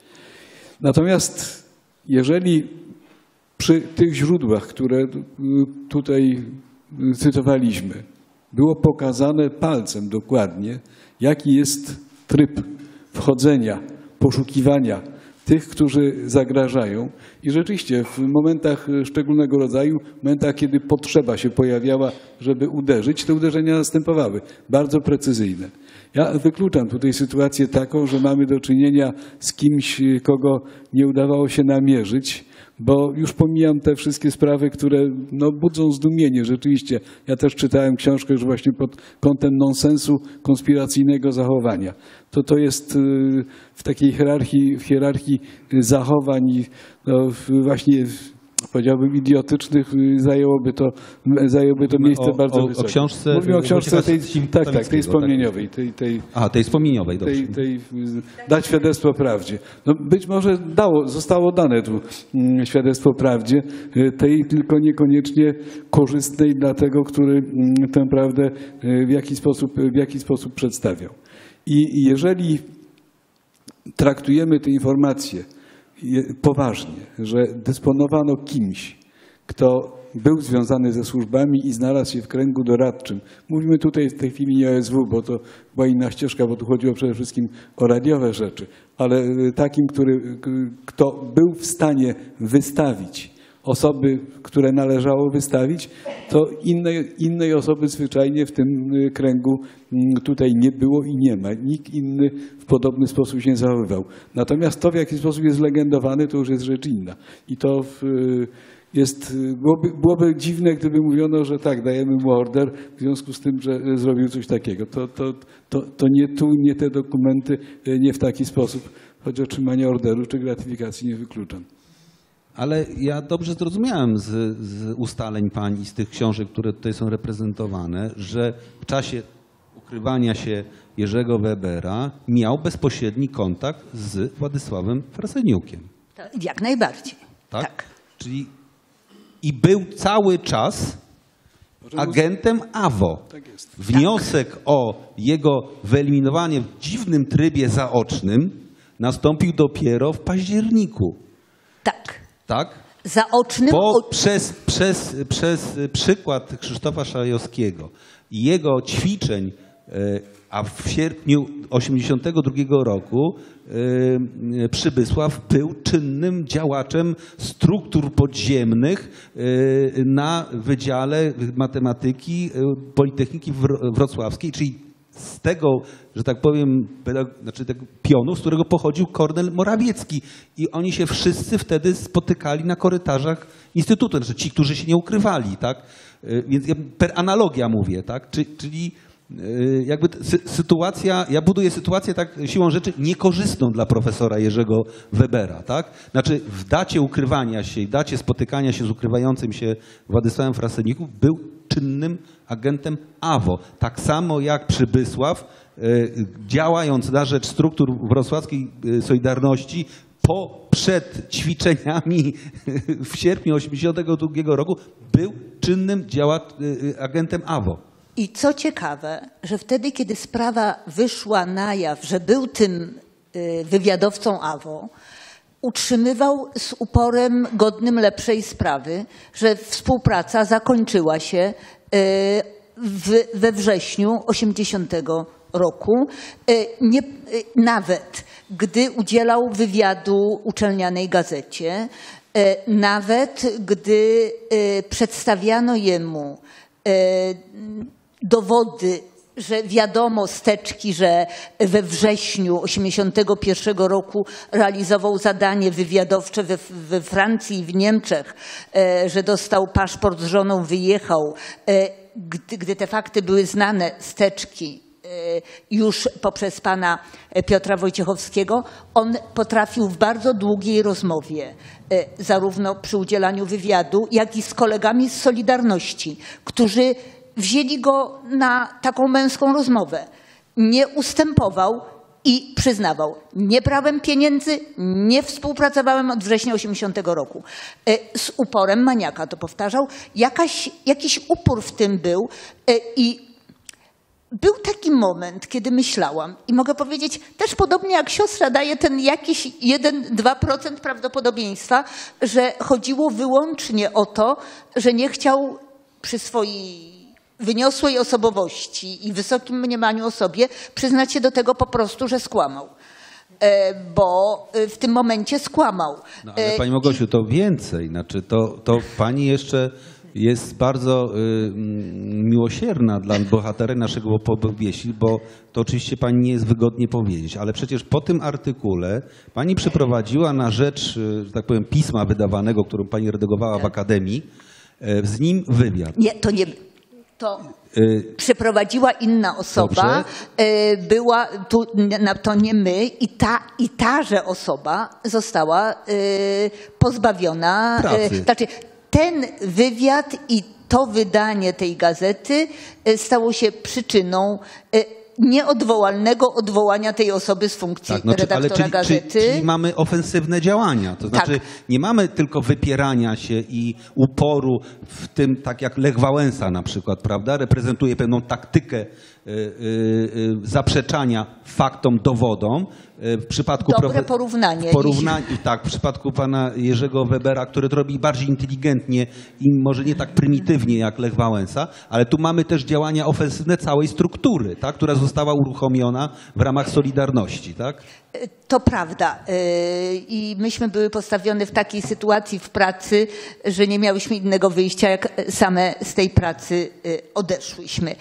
[SPEAKER 4] Natomiast jeżeli przy tych źródłach, które tutaj cytowaliśmy, było pokazane palcem dokładnie, jaki jest tryb wchodzenia, poszukiwania tych, którzy zagrażają. I rzeczywiście w momentach szczególnego rodzaju, w momentach, kiedy potrzeba się pojawiała, żeby uderzyć, te uderzenia następowały, bardzo precyzyjne. Ja wykluczam tutaj sytuację taką, że mamy do czynienia z kimś, kogo nie udawało się namierzyć, bo już pomijam te wszystkie sprawy, które budzą zdumienie. Rzeczywiście, ja też czytałem książkę już właśnie pod kątem nonsensu konspiracyjnego zachowania. To jest w takiej hierarchii zachowań właśnie powiedziałbym idiotycznych, zajęłoby to miejsce bardzo wysokie.
[SPEAKER 1] O książce.
[SPEAKER 4] Mówimy o książce tej wspomnieniowej.
[SPEAKER 1] Tej wspomnieniowej, dobrze.
[SPEAKER 4] Dać świadectwo prawdzie. Być może zostało dane tu świadectwo prawdzie, tej tylko niekoniecznie korzystnej dla tego, który tę prawdę w jaki sposób przedstawiał. I jeżeli traktujemy te informacje poważnie, że dysponowano kimś, kto był związany ze służbami i znalazł się w kręgu doradczym. Mówimy tutaj w tej chwili nie o OSW, bo to była inna ścieżka, bo tu chodziło przede wszystkim o radiowe rzeczy, ale takim, kto był w stanie wystawić osoby, które należało wystawić, to innej osoby zwyczajnie w tym kręgu tutaj nie było i nie ma. Nikt inny w podobny sposób się nie zachowywał. Natomiast to, w jaki sposób jest legendowany, to już jest rzecz inna. I to byłoby dziwne, gdyby mówiono, że tak, dajemy mu order w związku z tym, że zrobił coś takiego. To nie te dokumenty, nie w taki sposób, choć otrzymania orderu czy gratyfikacji nie wykluczam.
[SPEAKER 1] Ale ja dobrze zrozumiałem z ustaleń pani, z tych książek, które tutaj są reprezentowane, że w czasie ukrywania się Jerzego Webera miał bezpośredni kontakt z Władysławem Frasyniukiem.
[SPEAKER 2] Jak najbardziej.
[SPEAKER 1] Tak?
[SPEAKER 2] Tak.
[SPEAKER 1] Czyli i był cały czas agentem AWO.
[SPEAKER 4] Tak jest.
[SPEAKER 1] Wniosek o jego wyeliminowanie w dziwnym trybie zaocznym nastąpił dopiero w październiku.
[SPEAKER 2] Tak.
[SPEAKER 1] Tak?
[SPEAKER 2] Zaocznym.
[SPEAKER 1] Przez przykład Krzysztofa Szajowskiego i jego ćwiczeń, a w sierpniu 1982 roku Przybysław był czynnym działaczem struktur podziemnych na Wydziale Matematyki Politechniki Wrocławskiej, czyli z tego, że tak powiem, tego pionu, z którego pochodził Kornel Morawiecki. I oni się wszyscy wtedy spotykali na korytarzach Instytutu. Znaczy ci, którzy się nie ukrywali, tak? Więc ja per analogia mówię, tak? Czyli jakby sytuacja, ja buduję sytuację tak siłą rzeczy niekorzystną dla profesora Jerzego Webera, tak? Znaczy w dacie ukrywania się i dacie spotykania się z ukrywającym się Władysławem Frasyniukiem był czynnym agentem AWO. Tak samo jak Przybysław, działając na rzecz struktur wrocławskiej Solidarności przed ćwiczeniami w sierpniu 1982 roku był czynnym agentem AWO.
[SPEAKER 2] I co ciekawe, że wtedy, kiedy sprawa wyszła na jaw, że był tym wywiadowcą AWO, utrzymywał z uporem godnym lepszej sprawy, że współpraca zakończyła się we wrześniu 80 roku. Nawet gdy udzielał wywiadu uczelnianej gazecie, nawet gdy przedstawiano jemu dowody, że wiadomo z teczki, że we wrześniu 1981 roku realizował zadanie wywiadowcze we Francji i w Niemczech, że dostał paszport z żoną, wyjechał. Gdy te fakty były znane z teczki już poprzez pana Piotra Wojciechowskiego, on potrafił w bardzo długiej rozmowie, zarówno przy udzielaniu wywiadu, jak i z kolegami z Solidarności, którzy wzięli go na taką męską rozmowę. Nie ustępował i przyznawał: nie brałem pieniędzy, nie współpracowałem od września 80 roku. Z uporem maniaka to powtarzał. Jakiś upór w tym był i był taki moment, kiedy myślałam i mogę powiedzieć, też podobnie jak siostra daje ten jakiś 1-2% prawdopodobieństwa, że chodziło wyłącznie o to, że nie chciał przy swojej wyniosłej osobowości i wysokim mniemaniu o sobie przyznać się do tego po prostu, że skłamał. Bo w tym momencie skłamał.
[SPEAKER 1] No, ale pani Małgosiu, to więcej. Znaczy, to pani jeszcze jest bardzo miłosierna dla bohatera naszego powieści, bo to oczywiście pani nie jest wygodnie powiedzieć, ale przecież po tym artykule pani przeprowadziła na rzecz, że tak powiem, pisma wydawanego, którą pani redagowała w Akademii, z nim wywiad.
[SPEAKER 2] Nie, to nie... To przeprowadziła inna osoba, była to nie my i taże osoba została pozbawiona
[SPEAKER 1] pracy.
[SPEAKER 2] Znaczy, ten wywiad i to wydanie tej gazety stało się przyczyną nieodwołalnego odwołania tej osoby z funkcji redaktora gazety.
[SPEAKER 1] Czyli mamy ofensywne działania. To znaczy nie mamy tylko wypierania się i uporu w tym, tak jak Lech Wałęsa na przykład, prawda, reprezentuje pewną taktykę zaprzeczania faktom, dowodom. W przypadku
[SPEAKER 2] dobre porównanie.
[SPEAKER 1] Tak, w przypadku pana Jerzego Webera, który to robi bardziej inteligentnie i może nie tak prymitywnie jak Lech Wałęsa, ale tu mamy też działania ofensywne całej struktury, tak, która została uruchomiona w ramach Solidarności, tak?
[SPEAKER 2] To prawda. I myśmy były postawione w takiej sytuacji w pracy, że nie miałyśmy innego wyjścia, jak same z tej pracy odeszłyśmy.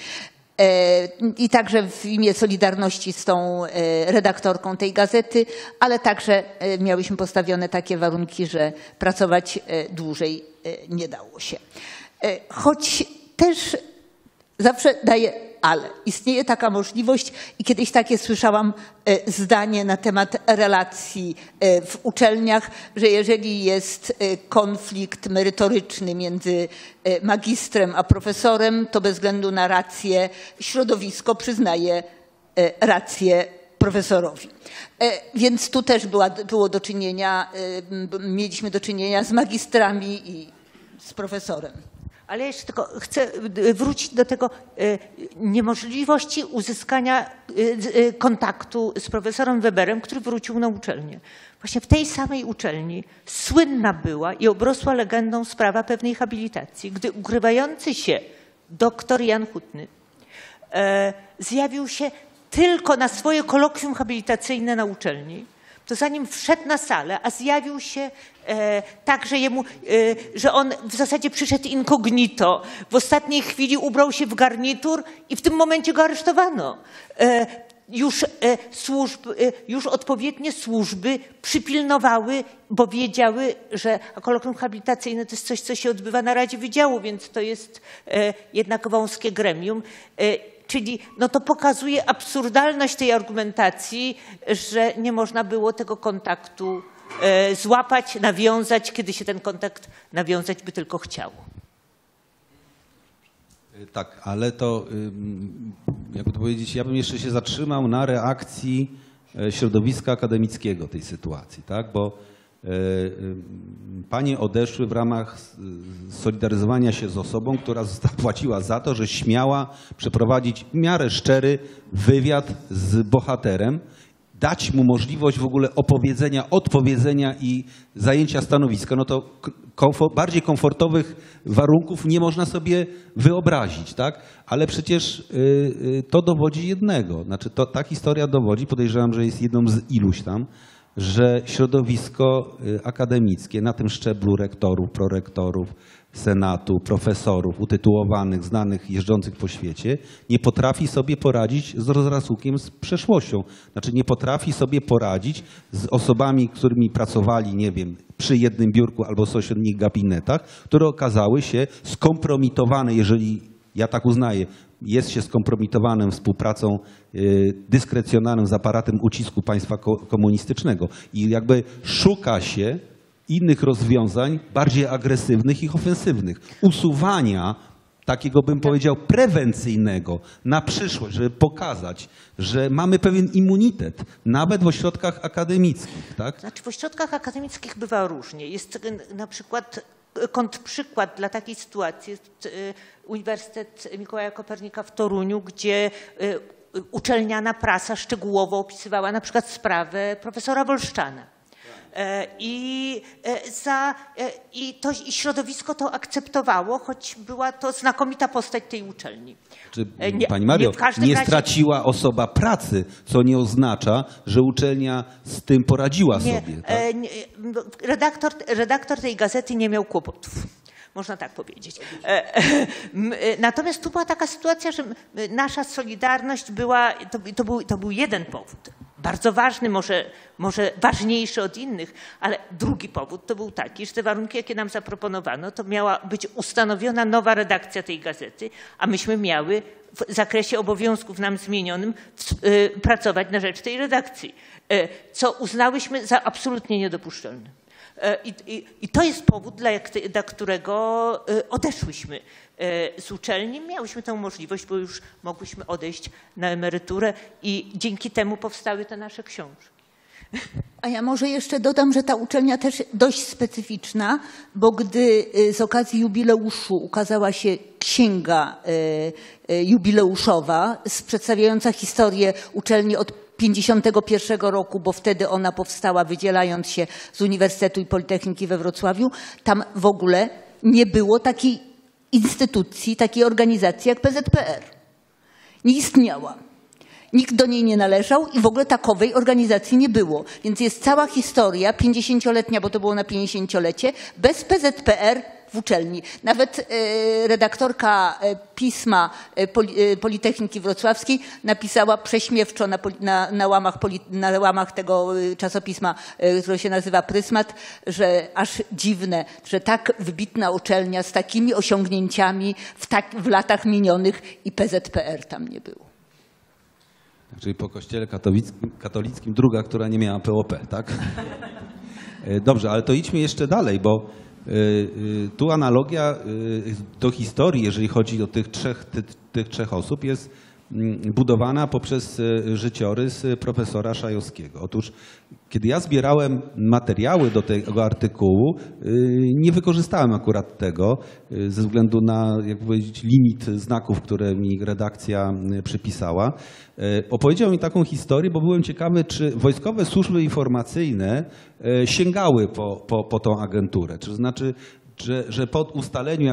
[SPEAKER 2] I także w imię Solidarności z tą redaktorką tej gazety, ale także miałyśmy postawione takie warunki, że pracować dłużej nie dało się. Choć też zawsze daję ale istnieje taka możliwość i kiedyś takie słyszałam zdanie na temat relacji w uczelniach, że jeżeli jest konflikt merytoryczny między magistrem a profesorem, to bez względu na rację środowisko przyznaje rację profesorowi. Więc tu też mieliśmy do czynienia z magistrami i z profesorem.
[SPEAKER 3] Ale jeszcze tylko chcę wrócić do tego niemożliwości uzyskania kontaktu z profesorem Weberem, który wrócił na uczelnię. Właśnie w tej samej uczelni słynna była i obrosła legendą sprawa pewnej habilitacji, gdy ukrywający się doktor Jan Hutny zjawił się tylko na swoje kolokwium habilitacyjne na uczelni, to zanim wszedł na salę, a zjawił się tak, że on w zasadzie przyszedł incognito, w ostatniej chwili ubrał się w garnitur i w tym momencie go aresztowano. Już odpowiednie służby przypilnowały, bo wiedziały, że kolokwium habilitacyjne to jest coś, co się odbywa na Radzie Wydziału, więc to jest jednak wąskie gremium. Czyli no to pokazuje absurdalność tej argumentacji, że nie można było tego kontaktu złapać, nawiązać, kiedy się ten kontakt nawiązać by tylko chciało.
[SPEAKER 1] Tak, ale to, jakby to powiedzieć, ja bym jeszcze się zatrzymał na reakcji środowiska akademickiego tej sytuacji, tak? Bo panie odeszły w ramach solidaryzowania się z osobą, która płaciła za to, że śmiała przeprowadzić w miarę szczery wywiad z bohaterem, dać mu możliwość w ogóle opowiedzenia, odpowiedzenia i zajęcia stanowiska. No to bardziej komfortowych warunków nie można sobie wyobrazić, tak? Ale przecież to dowodzi jednego. Znaczy ta historia dowodzi, podejrzewam, że jest jedną z iluś tam, że środowisko akademickie na tym szczeblu rektorów, prorektorów, senatu, profesorów utytułowanych, znanych, jeżdżących po świecie, nie potrafi sobie poradzić z rozrasukiem z przeszłością. Znaczy nie potrafi sobie poradzić z osobami, którymi pracowali, nie wiem, przy jednym biurku albo w sąsiednich gabinetach, które okazały się skompromitowane, jeżeli ja tak uznaję, jest się skompromitowanym współpracą dyskrecjonalną z aparatem ucisku państwa komunistycznego i jakby szuka się innych rozwiązań, bardziej agresywnych i ofensywnych. Usuwania takiego, bym powiedział, prewencyjnego na przyszłość, żeby pokazać, że mamy pewien immunitet, nawet w ośrodkach akademickich. Tak?
[SPEAKER 3] Znaczy w ośrodkach akademickich bywa różnie. Jest na przykład kontrprzykład dla takiej sytuacji jest Uniwersytet Mikołaja Kopernika w Toruniu, gdzie uczelniana prasa szczegółowo opisywała na przykład sprawę profesora Wolszczana. I środowisko to akceptowało, choć była to znakomita postać tej uczelni.
[SPEAKER 1] Czy, pani Mario, nie straciła osoba pracy, co nie oznacza, że uczelnia z tym poradziła sobie. Tak?
[SPEAKER 3] Redaktor tej gazety nie miał kłopotów. Można tak powiedzieć. Natomiast tu była taka sytuacja, że nasza solidarność była, to był jeden powód. Bardzo ważny, może ważniejszy od innych, ale drugi powód to był taki, że te warunki, jakie nam zaproponowano, to miała być ustanowiona nowa redakcja tej gazety, a myśmy miały w zakresie obowiązków nam zmienionym pracować na rzecz tej redakcji, co uznałyśmy za absolutnie niedopuszczalne. I to jest powód, dla którego odeszłyśmy z uczelni. Miałyśmy tę możliwość, bo już mogłyśmy odejść na emeryturę i dzięki temu powstały te nasze książki.
[SPEAKER 2] A ja może jeszcze dodam, że ta uczelnia też dość specyficzna, bo gdy z okazji jubileuszu ukazała się księga jubileuszowa przedstawiająca historię uczelni od 1951 roku, bo wtedy ona powstała, wydzielając się z Uniwersytetu i Politechniki we Wrocławiu, tam w ogóle nie było takiej instytucji, takiej organizacji jak PZPR. Nie istniała. Nikt do niej nie należał i w ogóle takowej organizacji nie było. Więc jest cała historia 50-letnia, bo to było na 50-lecie, bez PZPR w uczelni. Nawet redaktorka pisma Politechniki Wrocławskiej napisała prześmiewczo na łamach tego czasopisma, które się nazywa Prysmat, że aż dziwne, że tak wybitna uczelnia z takimi osiągnięciami w latach minionych i PZPR tam nie było.
[SPEAKER 1] Czyli po kościele katolickim druga, która nie miała POP, tak? Dobrze, ale to idźmy jeszcze dalej, bo tu analogia do historii, jeżeli chodzi o tych trzech osób, jest budowana poprzez życiorys profesora Szajowskiego. Otóż, kiedy ja zbierałem materiały do tego artykułu, nie wykorzystałem akurat tego ze względu na, jak powiedzieć, limit znaków, które mi redakcja przypisała. Opowiedział mi taką historię, bo byłem ciekawy, czy wojskowe służby informacyjne sięgały po tą agenturę. To znaczy, że po ustaleniu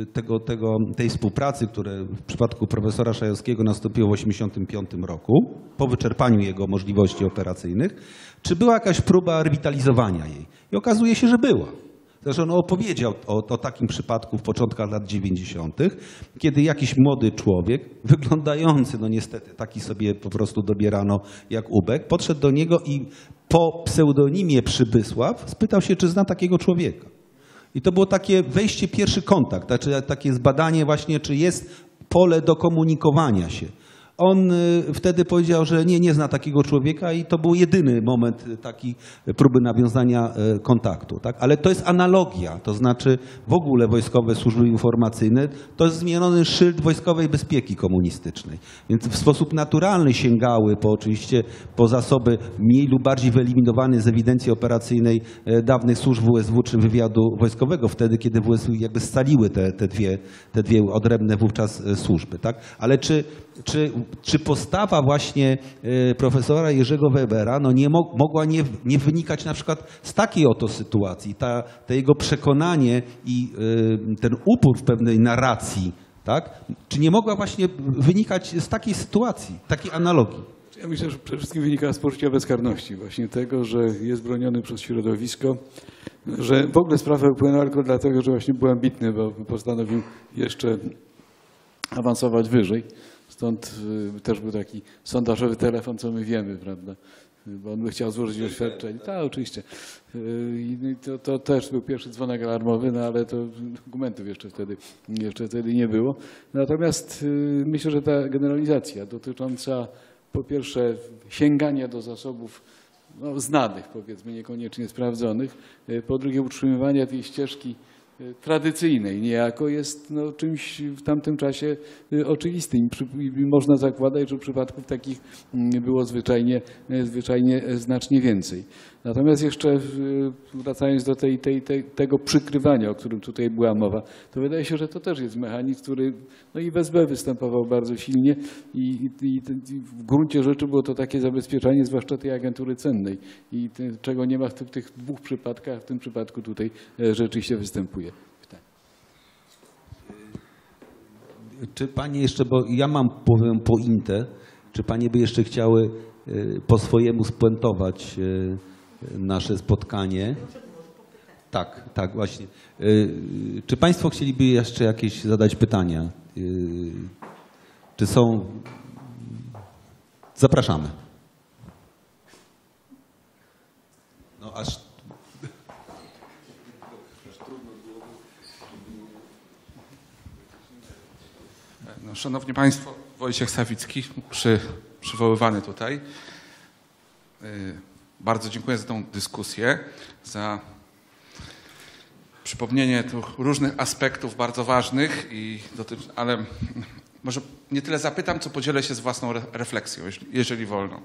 [SPEAKER 1] tej współpracy, które w przypadku profesora Szajowskiego nastąpiło w 1985 roku, po wyczerpaniu jego możliwości operacyjnych, czy była jakaś próba rewitalizowania jej? I okazuje się, że była. Zresztą on opowiedział o takim przypadku w początkach lat 90., kiedy jakiś młody człowiek, wyglądający, no niestety, taki sobie po prostu dobierano jak Ubek, podszedł do niego i po pseudonimie Przybysław spytał się, czy zna takiego człowieka. I to było takie wejście, pierwszy kontakt, znaczy takie zbadanie właśnie, czy jest pole do komunikowania się. On wtedy powiedział, że nie zna takiego człowieka i to był jedyny moment taki próby nawiązania kontaktu. Tak? Ale to jest analogia, to znaczy w ogóle wojskowe służby informacyjne to jest zmieniony szyld wojskowej bezpieki komunistycznej. Więc w sposób naturalny sięgały oczywiście po zasoby mniej lub bardziej wyeliminowane z ewidencji operacyjnej dawnych służb WSW czy wywiadu wojskowego, wtedy kiedy WSW jakby scaliły te dwie odrębne wówczas służby. Tak? Ale czy postawa właśnie profesora Jerzego Webera mogła nie wynikać na przykład z takiej oto sytuacji, to jego przekonanie i ten upór w pewnej narracji, tak? Czy nie mogła właśnie wynikać z takiej sytuacji, takiej analogii?
[SPEAKER 4] Ja myślę, że przede wszystkim wynika z poczucia bezkarności, właśnie tego, że jest broniony przez środowisko, że w ogóle sprawę upłynęła tylko dlatego, że właśnie był ambitny, bo postanowił jeszcze awansować wyżej. Stąd też był taki sondażowy telefon, co my wiemy, prawda? Bo on by chciał złożyć oświadczenie. Tak, oczywiście. I to też był pierwszy dzwonek alarmowy, no ale to dokumentów jeszcze wtedy nie było. Natomiast myślę, że ta generalizacja dotycząca po pierwsze sięgania do zasobów znanych, powiedzmy, niekoniecznie sprawdzonych, po drugie utrzymywania tej ścieżki tradycyjnej niejako jest czymś w tamtym czasie oczywistym. Można zakładać, że przypadków takich było zwyczajnie znacznie więcej. Natomiast jeszcze wracając do tego przykrywania, o którym tutaj była mowa, to wydaje się, że to też jest mechanizm, który i w SB występował bardzo silnie i w gruncie rzeczy było to takie zabezpieczenie, zwłaszcza tej agentury cennej i czego nie ma w tych dwóch przypadkach, w tym przypadku tutaj rzeczywiście występuje.
[SPEAKER 1] Czy panie jeszcze, bo ja powiem pointę, czy panie by jeszcze chciały po swojemu spuentować nasze spotkanie? Tak, właśnie. Czy państwo chcieliby jeszcze jakieś zadać pytania? Czy są? Zapraszamy. No aż...
[SPEAKER 5] Szanowni Państwo, Wojciech Sawicki, przywoływany tutaj. Bardzo dziękuję za tą dyskusję, za przypomnienie tu różnych aspektów bardzo ważnych, ale może nie tyle zapytam, co podzielę się z własną refleksją, jeżeli wolno.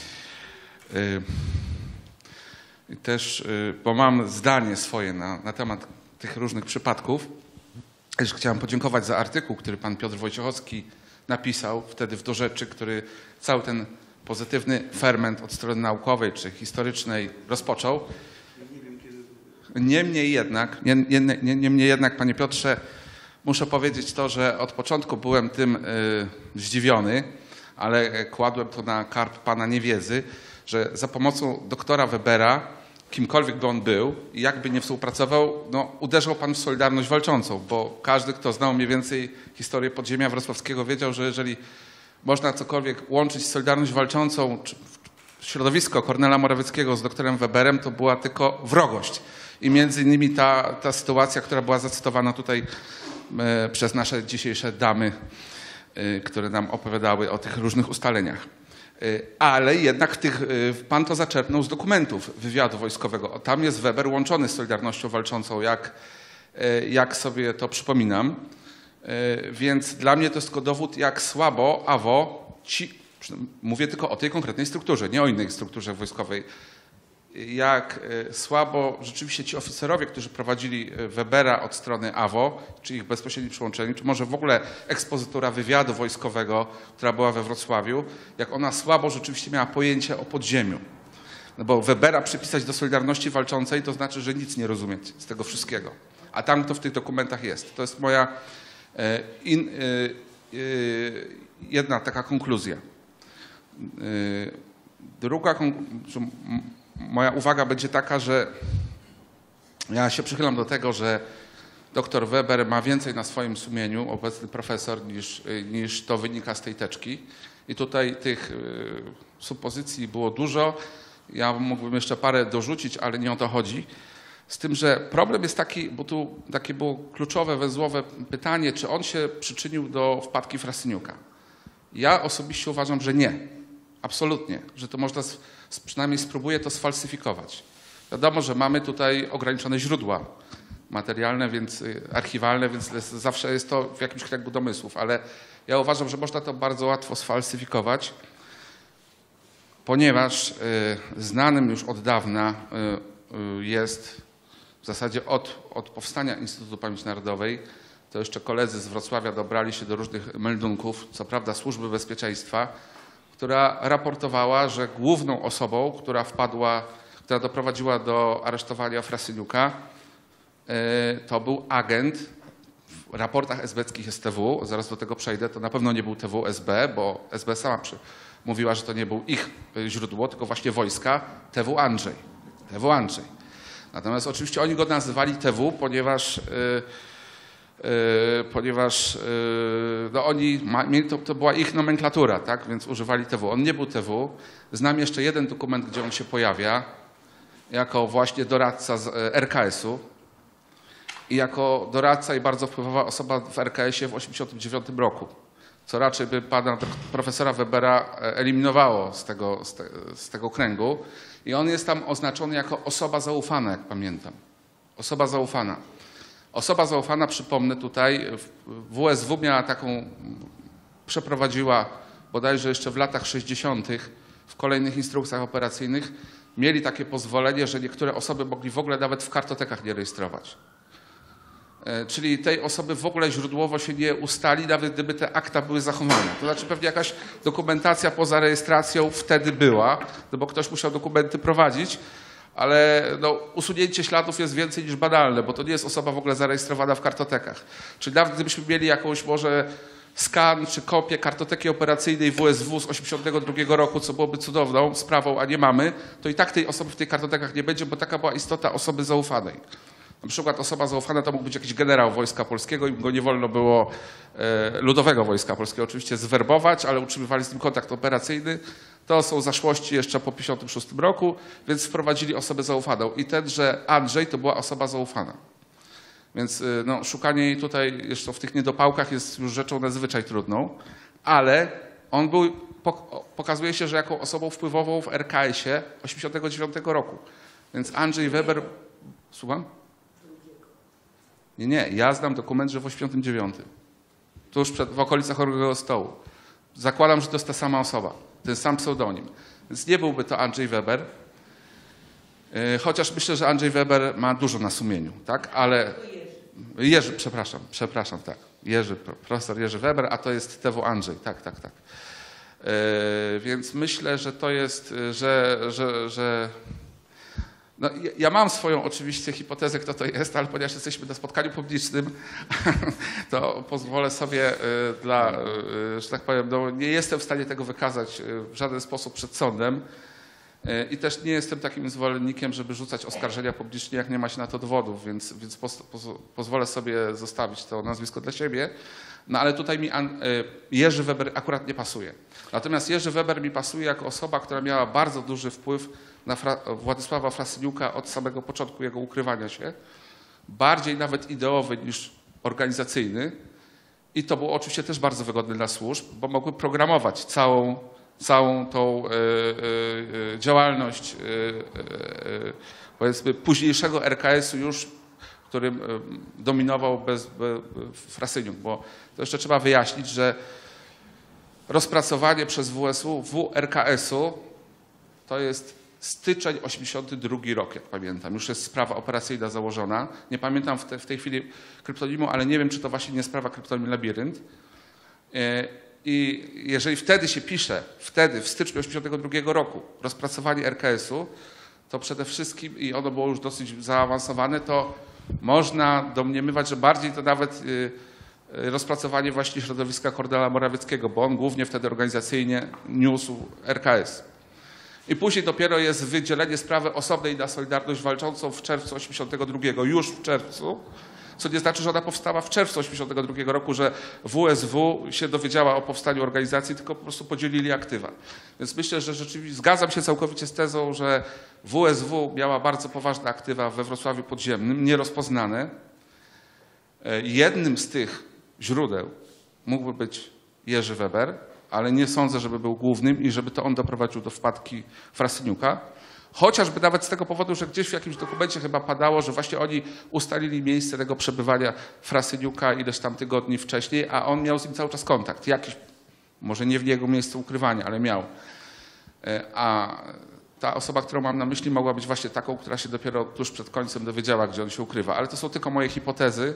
[SPEAKER 5] I też, bo mam zdanie swoje na temat tych różnych przypadków. Też chciałem podziękować za artykuł, który pan Piotr Wojciechowski napisał wtedy w Do Rzeczy, który cały ten pozytywny ferment od strony naukowej czy historycznej rozpoczął. Niemniej jednak, panie Piotrze, muszę powiedzieć to, że od początku byłem tym zdziwiony, ale kładłem to na karp pana niewiedzy, że za pomocą doktora Webera kimkolwiek by on był i jakby nie współpracował, no, uderzał pan w Solidarność Walczącą, bo każdy, kto znał mniej więcej historię podziemia wrocławskiego, wiedział, że jeżeli można cokolwiek łączyć z Solidarność Walczącą, czy środowisko Kornela Morawieckiego z doktorem Weberem, to była tylko wrogość. I między innymi ta sytuacja, która była zacytowana tutaj przez nasze dzisiejsze damy, które nam opowiadały o tych różnych ustaleniach. Ale jednak pan to zaczerpnął z dokumentów wywiadu wojskowego. Tam jest Weber łączony z Solidarnością Walczącą, jak sobie to przypominam. Więc dla mnie to jest tylko dowód, jak słabo AWO, mówię tylko o tej konkretnej strukturze, nie o innej strukturze wojskowej, jak słabo rzeczywiście ci oficerowie, którzy prowadzili Webera od strony AWO, czy ich bezpośredni przyłączeni, czy może w ogóle ekspozytura wywiadu wojskowego, która była we Wrocławiu, jak ona słabo rzeczywiście miała pojęcie o podziemiu. No bo Webera przypisać do Solidarności Walczącej to znaczy, że nic nie rozumieć z tego wszystkiego. A tam to w tych dokumentach jest. To jest moja jedna taka konkluzja. Druga moja uwaga będzie taka, że ja się przychylam do tego, że dr Weber ma więcej na swoim sumieniu, obecny profesor, niż to wynika z tej teczki. I tutaj tych supozycji było dużo. Ja mógłbym jeszcze parę dorzucić, ale nie o to chodzi. Z tym, że problem jest taki, bo tu takie było kluczowe, węzłowe pytanie, czy on się przyczynił do wpadki Frasyniuka. Ja osobiście uważam, że nie. Absolutnie. Że to można, przynajmniej spróbuję to sfalsyfikować. Wiadomo, że mamy tutaj ograniczone źródła materialne, więc archiwalne, więc zawsze jest to w jakimś kręgu domysłów, ale ja uważam, że można to bardzo łatwo sfalsyfikować, ponieważ znanym już od dawna jest w zasadzie od powstania Instytutu Pamięci Narodowej, to jeszcze koledzy z Wrocławia dobrali się do różnych meldunków, co prawda Służby Bezpieczeństwa, która raportowała, że główną osobą, która doprowadziła do aresztowania Frasyniuka, to był agent. W raportach esbeckich jest TW, zaraz do tego przejdę, to na pewno nie był TW SB, bo SB sama mówiła, że to nie był ich źródło, tylko właśnie wojska, TW Andrzej. TW Andrzej. Natomiast oczywiście oni go nazywali TW, ponieważ no oni to była ich nomenklatura, tak? Więc używali TW. On nie był TW. Znam jeszcze jeden dokument, gdzie on się pojawia jako właśnie doradca z RKS-u i jako doradca i bardzo wpływowa osoba w RKS-ie w 1989 roku, co raczej by pana profesora Webera eliminowało z tego kręgu. I on jest tam oznaczony jako osoba zaufana, jak pamiętam. Osoba zaufana. Osoba zaufana, przypomnę tutaj, WSW miała taką, przeprowadziła bodajże jeszcze w latach 60. w kolejnych instrukcjach operacyjnych, mieli takie pozwolenie, że niektóre osoby mogli w ogóle nawet w kartotekach nie rejestrować. Czyli tej osoby w ogóle źródłowo się nie ustali, nawet gdyby te akta były zachowane. To znaczy pewnie jakaś dokumentacja poza rejestracją wtedy była, no bo ktoś musiał dokumenty prowadzić, ale no, usunięcie śladów jest więcej niż banalne, bo to nie jest osoba w ogóle zarejestrowana w kartotekach. Czyli nawet gdybyśmy mieli jakąś może skan czy kopię kartoteki operacyjnej WSW z 1982 roku, co byłoby cudowną sprawą, a nie mamy, to i tak tej osoby w tych kartotekach nie będzie, bo taka była istota osoby zaufanej. Na przykład osoba zaufana to mógł być jakiś generał Wojska Polskiego i go nie wolno było, Ludowego Wojska Polskiego oczywiście, zwerbować, ale utrzymywali z nim kontakt operacyjny. To są zaszłości jeszcze po 1956 roku, więc wprowadzili osobę zaufaną. I tenże Andrzej to była osoba zaufana. Więc no, szukanie jej tutaj jeszcze w tych niedopałkach jest już rzeczą nadzwyczaj trudną, ale on był, pokazuje się, że jako osobą wpływową w RKS-ie 1989 roku. Więc Andrzej Weber... Słucham? Nie, ja znam dokument, że w 1989. Tuż w okolicach Okrągłego Stołu. Zakładam, że to jest ta sama osoba, ten sam pseudonim. Więc nie byłby to Andrzej Weber, chociaż myślę, że Andrzej Weber ma dużo na sumieniu, tak? Ale Jerzy, przepraszam, tak. Profesor Jerzy Weber, a to jest TW Andrzej, tak. Więc myślę, że to jest, że no, ja mam swoją oczywiście hipotezę, kto to jest, ale ponieważ jesteśmy na spotkaniu publicznym, to pozwolę sobie że tak powiem, no, nie jestem w stanie tego wykazać w żaden sposób przed sądem. I też nie jestem takim zwolennikiem, żeby rzucać oskarżenia publicznie, jak nie ma się na to dowodów, więc pozwolę sobie zostawić to nazwisko dla siebie. No ale tutaj mi Jerzy Weber akurat nie pasuje. Natomiast Jerzy Weber mi pasuje jako osoba, która miała bardzo duży wpływ na Władysława Frasyniuka od samego początku jego ukrywania się. Bardziej nawet ideowy niż organizacyjny. I to było oczywiście też bardzo wygodne dla służb, bo mogły programować całą tą działalność powiedzmy późniejszego RKS-u już, którym dominował Frasyniuk, bo to jeszcze trzeba wyjaśnić, że rozpracowanie przez WRKS-u to jest styczeń 82 rok, jak pamiętam. Już jest sprawa operacyjna założona. Nie pamiętam w tej chwili kryptonimu, ale nie wiem, czy to właśnie nie sprawa kryptonim Labirynt. I jeżeli wtedy się pisze, w styczniu 82 roku, rozpracowanie RKS-u, to przede wszystkim, i ono było już dosyć zaawansowane, to można domniemywać, że bardziej to nawet rozpracowanie właśnie środowiska Kornela Morawieckiego, bo on głównie wtedy organizacyjnie niósł RKS. I później dopiero jest wydzielenie sprawy osobnej na Solidarność Walczącą w czerwcu 82, już w czerwcu, co nie znaczy, że ona powstała w czerwcu 82 roku, że WSW się dowiedziała o powstaniu organizacji, tylko po prostu podzielili aktywa. Więc myślę, że rzeczywiście zgadzam się całkowicie z tezą, że WSW miała bardzo poważne aktywa we Wrocławiu Podziemnym, nierozpoznane. Jednym z tych źródeł mógłby być Jerzy Weber, ale nie sądzę, żeby był głównym i żeby to on doprowadził do wpadki Frasyniuka. Chociażby nawet z tego powodu, że gdzieś w jakimś dokumencie chyba padało, że właśnie oni ustalili miejsce tego przebywania Frasyniuka ileś tam tygodni wcześniej, a on miał z nim cały czas kontakt. Jakiś, może nie w jego miejscu ukrywania, ale miał. A ta osoba, którą mam na myśli, mogła być właśnie taką, która się dopiero tuż przed końcem dowiedziała, gdzie on się ukrywa. Ale to są tylko moje hipotezy.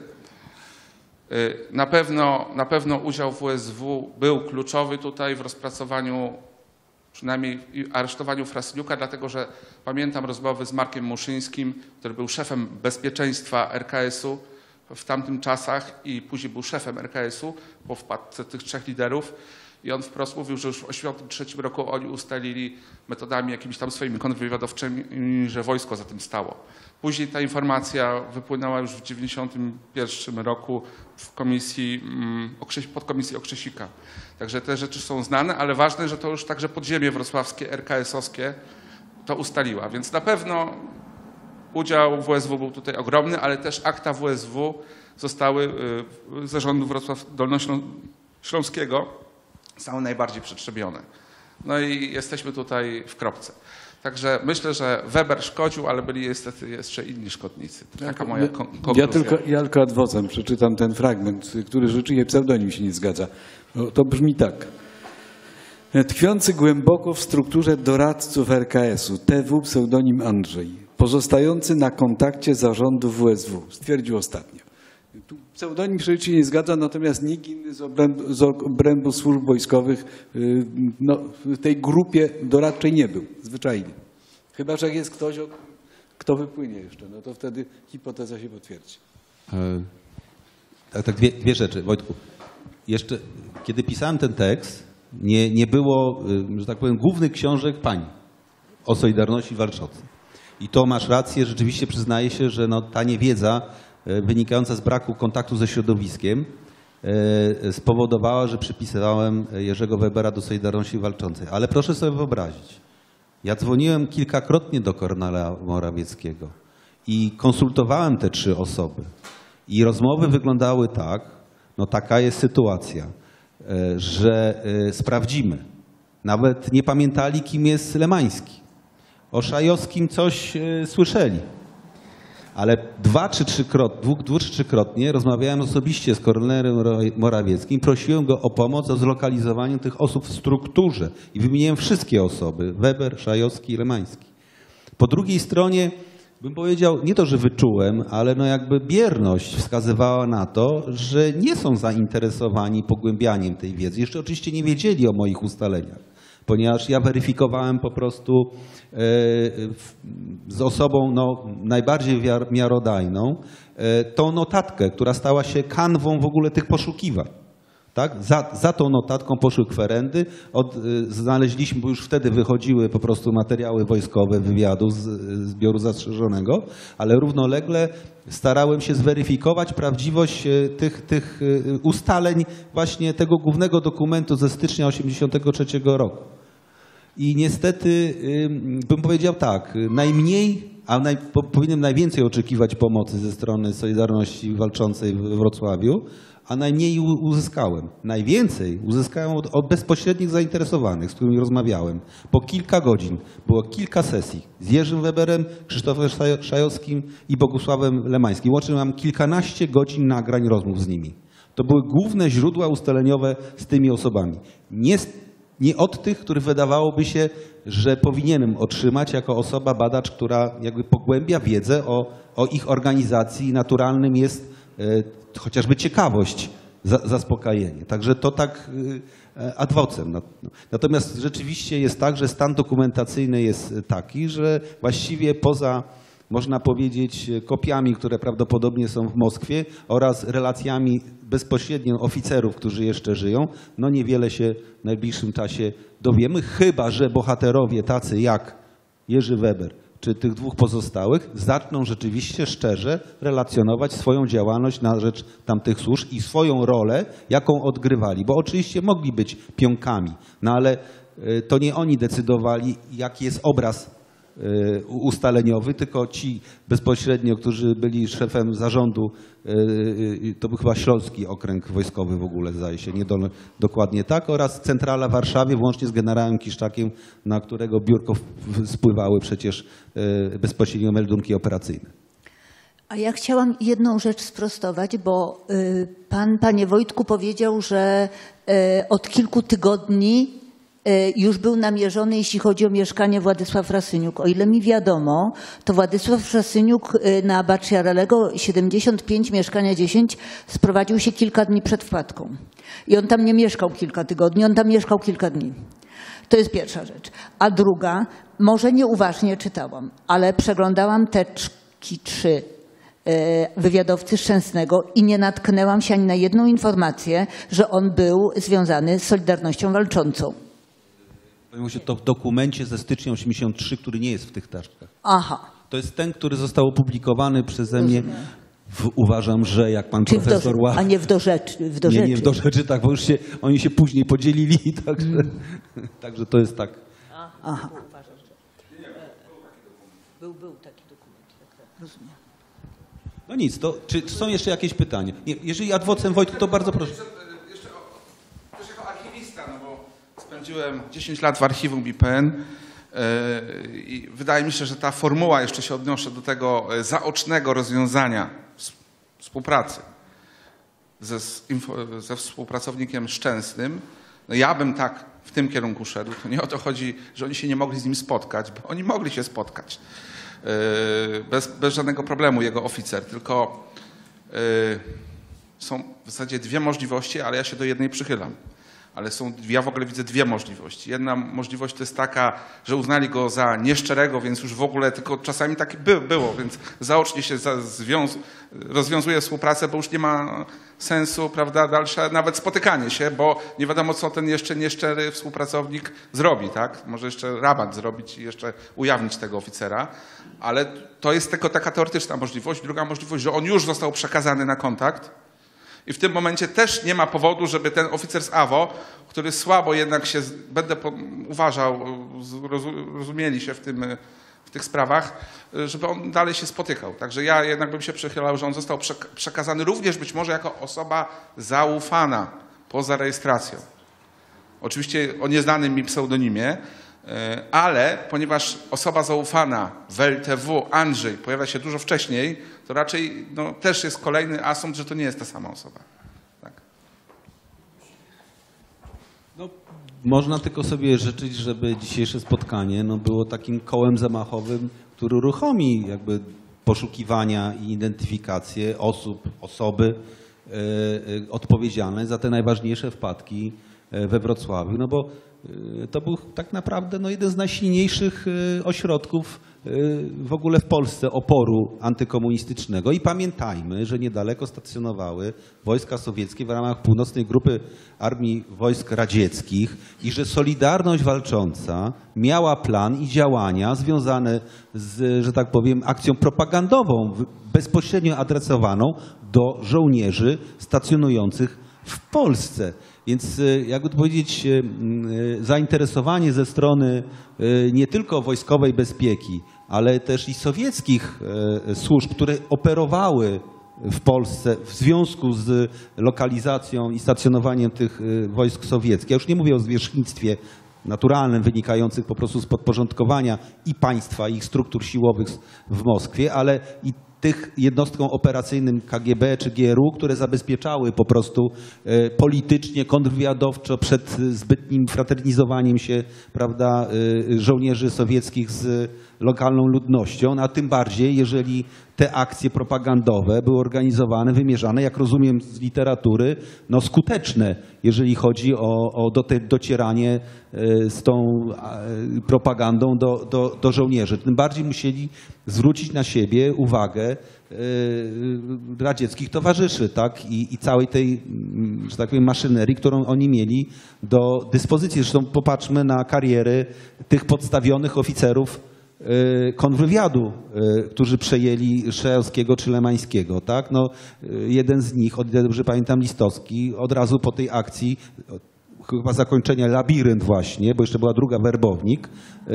[SPEAKER 5] Na pewno udział WSW był kluczowy tutaj w rozpracowaniu, przynajmniej aresztowaniu Frasyniuka, dlatego że pamiętam rozmowy z Markiem Muszyńskim, który był szefem bezpieczeństwa RKS-u w tamtym czasach i później był szefem RKS-u po wpadce tych trzech liderów. I on wprost mówił, że już w 1983 roku oni ustalili metodami jakimiś tam swoimi kontrwywiadowczymi, że wojsko za tym stało. Później ta informacja wypłynęła już w 1991 roku w komisji, podkomisji Okrzesika. Także te rzeczy są znane, ale ważne, że to już także podziemie wrocławskie, RKS-owskie to ustaliła. Więc na pewno udział WSW był tutaj ogromny, ale też akta WSW zostały zarządu Dolnośląskiego są najbardziej przetrzebione. No i jesteśmy tutaj w kropce. Także myślę, że Weber szkodził, ale byli niestety jeszcze inni szkodnicy. Taka moja konkluzja.
[SPEAKER 4] Ja tylko ad vocem przeczytam ten fragment, który rzeczywiście pseudonim się nie zgadza. To brzmi tak. Tkwiący głęboko w strukturze doradców RKS-u, TW pseudonim Andrzej, pozostający na kontakcie zarządu WSW, stwierdził ostatnio. Tu pseudonim rzeczywiście nie zgadza, natomiast nikt inny z obrębu służb wojskowych w tej grupie doradczej nie był, zwyczajnie. Chyba że jest ktoś, kto wypłynie jeszcze, no to wtedy hipoteza się potwierdzi.
[SPEAKER 1] Tak, dwie rzeczy, Wojtku. Jeszcze, kiedy pisałem ten tekst, nie było, że tak powiem, głównych książek pań o Solidarności Walczącej. I to masz rację, rzeczywiście przyznaję się, że ta niewiedza wynikająca z braku kontaktu ze środowiskiem spowodowała, że przypisywałem Jerzego Webera do Solidarności Walczącej. Ale proszę sobie wyobrazić, ja dzwoniłem kilkakrotnie do Kornela Morawieckiego i konsultowałem te trzy osoby. I rozmowy wyglądały tak, taka jest sytuacja, że sprawdzimy. Nawet nie pamiętali, kim jest Lemański. O Szajowskim coś słyszeli. Ale dwu czy trzykrotnie rozmawiałem osobiście z Kornelem Morawieckim, prosiłem go o pomoc, o zlokalizowanie tych osób w strukturze i wymieniłem wszystkie osoby, Weber, Szajowski i Lemański. Po drugiej stronie bym powiedział, nie to, że wyczułem, ale jakby bierność wskazywała na to, że nie są zainteresowani pogłębianiem tej wiedzy. Jeszcze oczywiście nie wiedzieli o moich ustaleniach, ponieważ ja weryfikowałem po prostu z osobą najbardziej miarodajną tą notatkę, która stała się kanwą w ogóle tych poszukiwań. Tak? Za tą notatką poszły kwerendy. Znaleźliśmy, bo już wtedy wychodziły po prostu materiały wojskowe wywiadu z Biuru Zastrzeżonego, ale równolegle starałem się zweryfikować prawdziwość tych ustaleń właśnie tego głównego dokumentu ze stycznia 1983 roku. I niestety bym powiedział tak, najmniej, powinienem najwięcej oczekiwać pomocy ze strony Solidarności Walczącej w Wrocławiu, a najmniej uzyskałem. Najwięcej uzyskałem od bezpośrednich zainteresowanych, z którymi rozmawiałem. Po kilka godzin, było kilka sesji z Jerzym Weberem, Krzysztofem Szajowskim i Bogusławem Lemańskim. Łącznie mam kilkanaście godzin nagrań rozmów z nimi. To były główne źródła usteleniowe z tymi osobami. Nie od tych, których wydawałoby się, że powinienem otrzymać jako osoba badacz, która jakby pogłębia wiedzę o ich organizacji. Naturalnym jest chociażby ciekawość, zaspokajenie. Także to tak ad vocem. Natomiast rzeczywiście jest tak, że stan dokumentacyjny jest taki, że właściwie poza, można powiedzieć, kopiami, które prawdopodobnie są w Moskwie oraz relacjami bezpośrednio oficerów, którzy jeszcze żyją, no niewiele się w najbliższym czasie dowiemy, chyba że bohaterowie tacy jak Jerzy Weber czy tych dwóch pozostałych zaczną rzeczywiście szczerze relacjonować swoją działalność na rzecz tamtych służb i swoją rolę, jaką odgrywali. Bo oczywiście mogli być pionkami, no ale to nie oni decydowali, jaki jest obraz ustaleniowy, tylko ci bezpośrednio, którzy byli szefem zarządu, to był chyba Śląski Okręg Wojskowy w ogóle, zdaje się, dokładnie tak, oraz centrala w Warszawie, włącznie z generałem Kiszczakiem, na którego biurko spływały przecież bezpośrednio meldunki operacyjne.
[SPEAKER 2] A ja chciałam jedną rzecz sprostować, bo pan, panie Wojtku, powiedział, że od kilku tygodni już był namierzony, jeśli chodzi o mieszkanie, Władysław Frasyniuk. O ile mi wiadomo, to Władysław Frasyniuk na Baczyarelego 75, mieszkania 10 sprowadził się kilka dni przed wpadką. I on tam nie mieszkał kilka tygodni, on tam mieszkał kilka dni. To jest pierwsza rzecz. A druga, może nieuważnie czytałam, ale przeglądałam te 3 wywiadowcy Szczęsnego i nie natknęłam się ani na jedną informację, że on był związany z Solidarnością Walczącą.
[SPEAKER 1] To w dokumencie ze stycznia 1983, który nie jest w tych taszkach.
[SPEAKER 2] Aha.
[SPEAKER 1] To jest ten, który został opublikowany przeze mnie. Uważam, że jak pan profesor
[SPEAKER 2] a nie w dorzeczy.
[SPEAKER 1] Nie w dorzeczy, tak, bo już oni się później podzielili, także to jest tak.
[SPEAKER 2] Aha.
[SPEAKER 3] Był taki dokument.
[SPEAKER 2] Rozumiem.
[SPEAKER 1] No nic, to czy są jeszcze jakieś pytania? Nie, jeżeli ad vocem, Wojtku, to bardzo proszę.
[SPEAKER 5] Jeszcze też jako archiwista, no bo spędziłem 10 lat w archiwum IPN i wydaje mi się, że ta formuła, jeszcze się odnoszę do tego zaocznego rozwiązania współpracy ze współpracownikiem Szczęsnym, no ja bym tak w tym kierunku szedł. To nie o to chodzi, że oni się nie mogli z nim spotkać, bo oni mogli się spotkać bez żadnego problemu, jego oficer, tylko są w zasadzie dwie możliwości, ale ja się do jednej przychylam. Ale ja w ogóle widzę dwie możliwości. Jedna możliwość to jest taka, że uznali go za nieszczerego, więc już w ogóle tylko czasami tak było, więc zaocznie się rozwiązuje współpracę, bo już nie ma sensu, prawda, dalsze nawet spotykanie się, bo nie wiadomo, co ten jeszcze nieszczery współpracownik zrobi, tak? Może jeszcze rabat zrobić i jeszcze ujawnić tego oficera, ale to jest tylko taka teoretyczna możliwość. Druga możliwość, że on już został przekazany na kontakt. I w tym momencie też nie ma powodu, żeby ten oficer z AWO, który słabo jednak się, uważał, rozumieli się w tych sprawach, żeby on dalej się spotykał. Także ja jednak bym się przychylał, że on został przekazany również być może jako osoba zaufana poza rejestracją. Oczywiście o nieznanym mi pseudonimie, ale ponieważ osoba zaufana w LTW Andrzej pojawia się dużo wcześniej, to raczej też jest kolejny asumpt, że to nie jest ta sama osoba. Tak.
[SPEAKER 1] No, można tylko sobie życzyć, żeby dzisiejsze spotkanie było takim kołem zamachowym, który uruchomi jakby poszukiwania i identyfikację osoby odpowiedzialnej za te najważniejsze wpadki we Wrocławiu, no bo to był tak naprawdę jeden z najsilniejszych ośrodków w ogóle w Polsce oporu antykomunistycznego. I pamiętajmy, że niedaleko stacjonowały wojska sowieckie w ramach północnej grupy armii wojsk radzieckich i że Solidarność Walcząca miała plan i działania związane z, że tak powiem, akcją propagandową bezpośrednio adresowaną do żołnierzy stacjonujących w Polsce. Więc jakby to powiedzieć, zainteresowanie ze strony nie tylko wojskowej bezpieki, ale też i sowieckich służb, które operowały w Polsce w związku z lokalizacją i stacjonowaniem tych wojsk sowieckich. Ja już nie mówię o zwierzchnictwie naturalnym, wynikających po prostu z podporządkowania i państwa, i ich struktur siłowych w Moskwie, ale i tych jednostkom operacyjnym KGB czy GRU, które zabezpieczały po prostu politycznie, kontrwywiadowczo przed zbytnim fraternizowaniem się, prawda, żołnierzy sowieckich z lokalną ludnością, a tym bardziej, jeżeli te akcje propagandowe były organizowane, wymierzane, jak rozumiem z literatury, no skuteczne, jeżeli chodzi o docieranie z tą propagandą do żołnierzy. Tym bardziej musieli zwrócić na siebie uwagę radzieckich towarzyszy, tak? I całej tej, że tak powiem, maszynerii, którą oni mieli do dyspozycji. Zresztą popatrzmy na kariery tych podstawionych oficerów kontrwywiadu, którzy przejęli Szejalskiego czy Lemańskiego, tak? No, jeden z nich, o ile dobrze pamiętam, Listowski, od razu po tej akcji, chyba zakończenia Labirynt właśnie, bo jeszcze była druga Werbownik,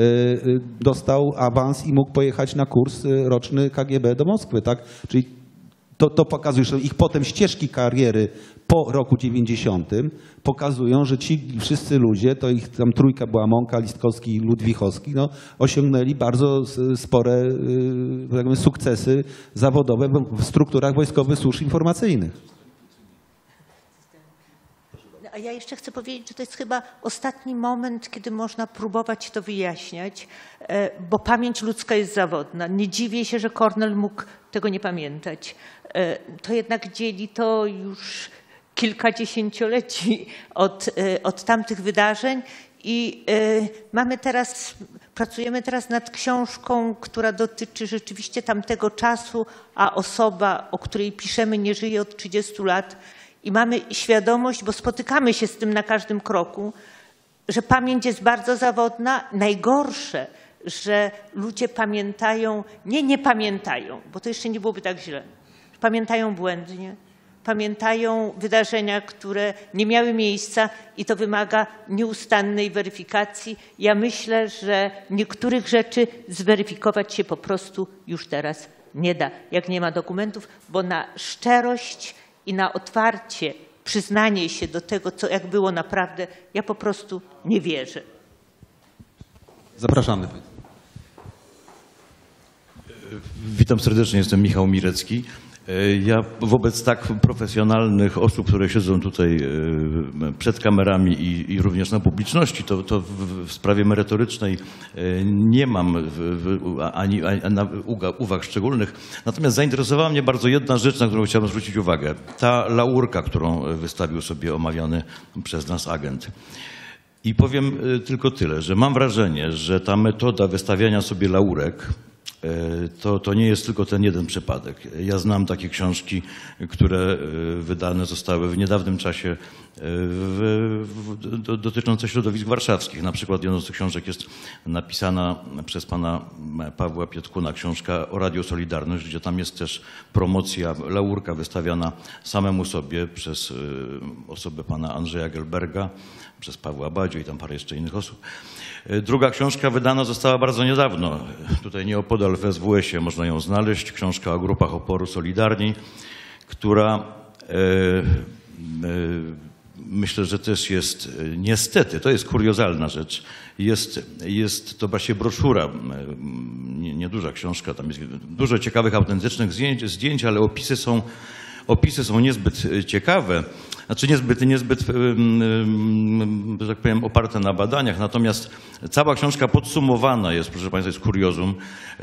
[SPEAKER 1] dostał awans i mógł pojechać na kurs roczny KGB do Moskwy, tak? Czyli to pokazuje, że ich potem ścieżki kariery po roku 90 pokazują, że ci wszyscy ludzie, to ich tam trójka była, Mąka, Listkowski i Ludwichowski, no, osiągnęli bardzo spore sukcesy zawodowe w strukturach wojskowych służb informacyjnych.
[SPEAKER 3] A ja jeszcze chcę powiedzieć, że to jest chyba ostatni moment, kiedy można próbować to wyjaśniać, bo pamięć ludzka jest zawodna. Nie dziwię się, że Kornel mógł tego nie pamiętać. To jednak dzieli to już kilkadziesięcioleci od tamtych wydarzeń i pracujemy teraz nad książką, która dotyczy rzeczywiście tamtego czasu, a osoba, o której piszemy, nie żyje od 30 lat. I mamy świadomość, bo spotykamy się z tym na każdym kroku, że pamięć jest bardzo zawodna. Najgorsze, że ludzie pamiętają, nie pamiętają, bo to jeszcze nie byłoby tak źle. Pamiętają błędnie, pamiętają wydarzenia, które nie miały miejsca i to wymaga nieustannej weryfikacji. Ja myślę, że niektórych rzeczy zweryfikować się po prostu już teraz nie da, jak nie ma dokumentów, bo na szczerość i na otwarcie przyznanie się do tego, jak było naprawdę, ja po prostu nie wierzę.
[SPEAKER 1] Zapraszamy.
[SPEAKER 6] Witam serdecznie, jestem Michał Mirecki. Ja wobec tak profesjonalnych osób, które siedzą tutaj przed kamerami i również na publiczności, to w sprawie merytorycznej nie mam ani uwag szczególnych. Natomiast zainteresowała mnie bardzo jedna rzecz, na którą chciałem zwrócić uwagę. Ta laurka, którą wystawił sobie omawiany przez nas agent. I powiem tylko tyle, że mam wrażenie, że ta metoda wystawiania sobie laurek to nie jest tylko ten jeden przypadek. Ja znam takie książki, które wydane zostały w niedawnym czasie dotyczące środowisk warszawskich. Na przykład jedną z tych książek jest napisana przez pana Pawła Pietkuna, książka o Radio Solidarność, gdzie tam jest też promocja, laurka wystawiana samemu sobie przez osobę pana Andrzeja Gelberga, przez Pawła Badzio i tam parę jeszcze innych osób. Druga książka wydana została bardzo niedawno. Tutaj nieopodal w SWS-ie można ją znaleźć. Książka o grupach oporu Solidarni, która myślę, że też jest niestety, to jest kuriozalna rzecz, jest to właśnie broszura, nieduża książka, tam jest dużo ciekawych, autentycznych zdjęć, ale opisy są niezbyt ciekawe. znaczy niezbyt, że tak powiem, oparte na badaniach, natomiast cała książka podsumowana jest, proszę Państwa, jest kuriozum,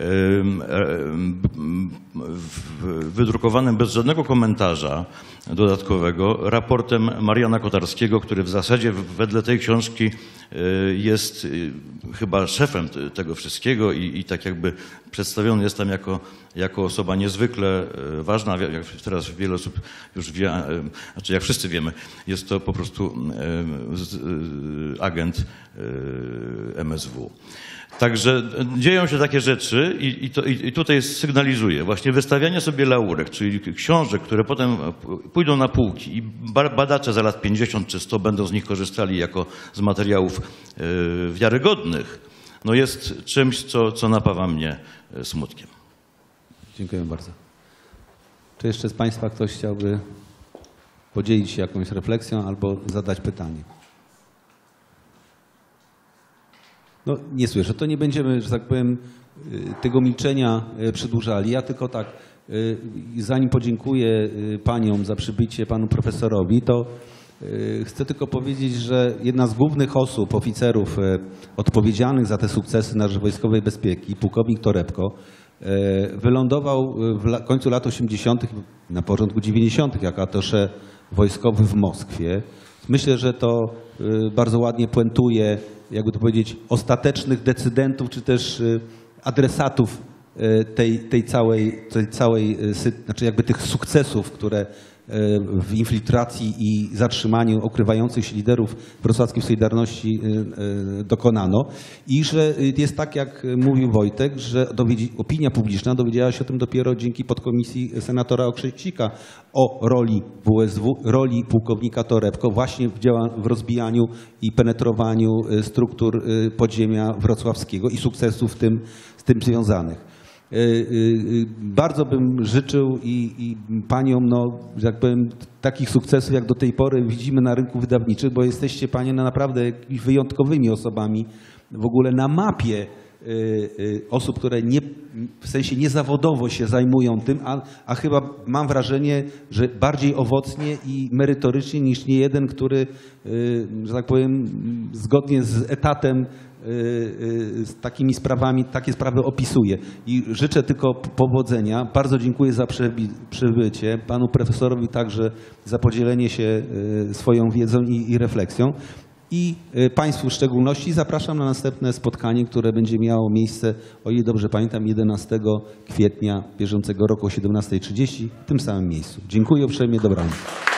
[SPEAKER 6] wydrukowanym bez żadnego komentarza dodatkowego raportem Mariana Kotarskiego, który w zasadzie wedle tej książki jest chyba szefem tego wszystkiego i tak jakby przedstawiony jest tam jako osoba niezwykle ważna. Jak teraz wiele osób już wie, znaczy jak wszyscy wiemy, jest to po prostu agent MSW. Także dzieją się takie rzeczy i tutaj sygnalizuję właśnie wystawianie sobie laurek, czyli książek, które potem pójdą na półki i badacze za lat 50 czy 100 będą z nich korzystali jako z materiałów wiarygodnych, no jest czymś, co napawa mnie smutkiem.
[SPEAKER 1] Dziękuję bardzo. Czy jeszcze z Państwa ktoś chciałby podzielić się jakąś refleksją albo zadać pytanie? No nie słyszę. To nie będziemy, że tak powiem, tego milczenia przedłużali. Ja tylko tak, zanim podziękuję paniom za przybycie, panu profesorowi, to chcę tylko powiedzieć, że jedna z głównych osób, oficerów odpowiedzialnych za te sukcesy na rzecz wojskowej bezpieki, pułkownik Torebko, wylądował w końcu lat 80., na początku 90. jako atasze wojskowy w Moskwie. Myślę, że to bardzo ładnie puentuje, jakby to powiedzieć, ostatecznych decydentów, czy też adresatów tej całej, znaczy jakby tych sukcesów, które w infiltracji i zatrzymaniu ukrywających się liderów wrocławskiej Solidarności dokonano. I że jest tak, jak mówił Wojtek, że opinia publiczna dowiedziała się o tym dopiero dzięki podkomisji senatora Okrzesika o roli WSW, roli pułkownika Torebko właśnie w rozbijaniu i penetrowaniu struktur podziemia wrocławskiego i sukcesów z tym związanych. Bardzo bym życzył i paniom, no, że jak powiem, takich sukcesów, jak do tej pory widzimy na rynku wydawniczym, bo jesteście panie naprawdę jakimiś wyjątkowymi osobami w ogóle na mapie osób, które w sensie niezawodowo się zajmują tym, a chyba mam wrażenie, że bardziej owocnie i merytorycznie niż niejeden, który, że tak powiem, zgodnie z etatem z takimi sprawami, takie sprawy opisuje. I życzę tylko powodzenia. Bardzo dziękuję za przybycie. Panu profesorowi także za podzielenie się swoją wiedzą i refleksją. I Państwu w szczególności zapraszam na następne spotkanie, które będzie miało miejsce, o ile dobrze pamiętam, 11 kwietnia bieżącego roku o 17:30 w tym samym miejscu. Dziękuję uprzejmie, dobranoc.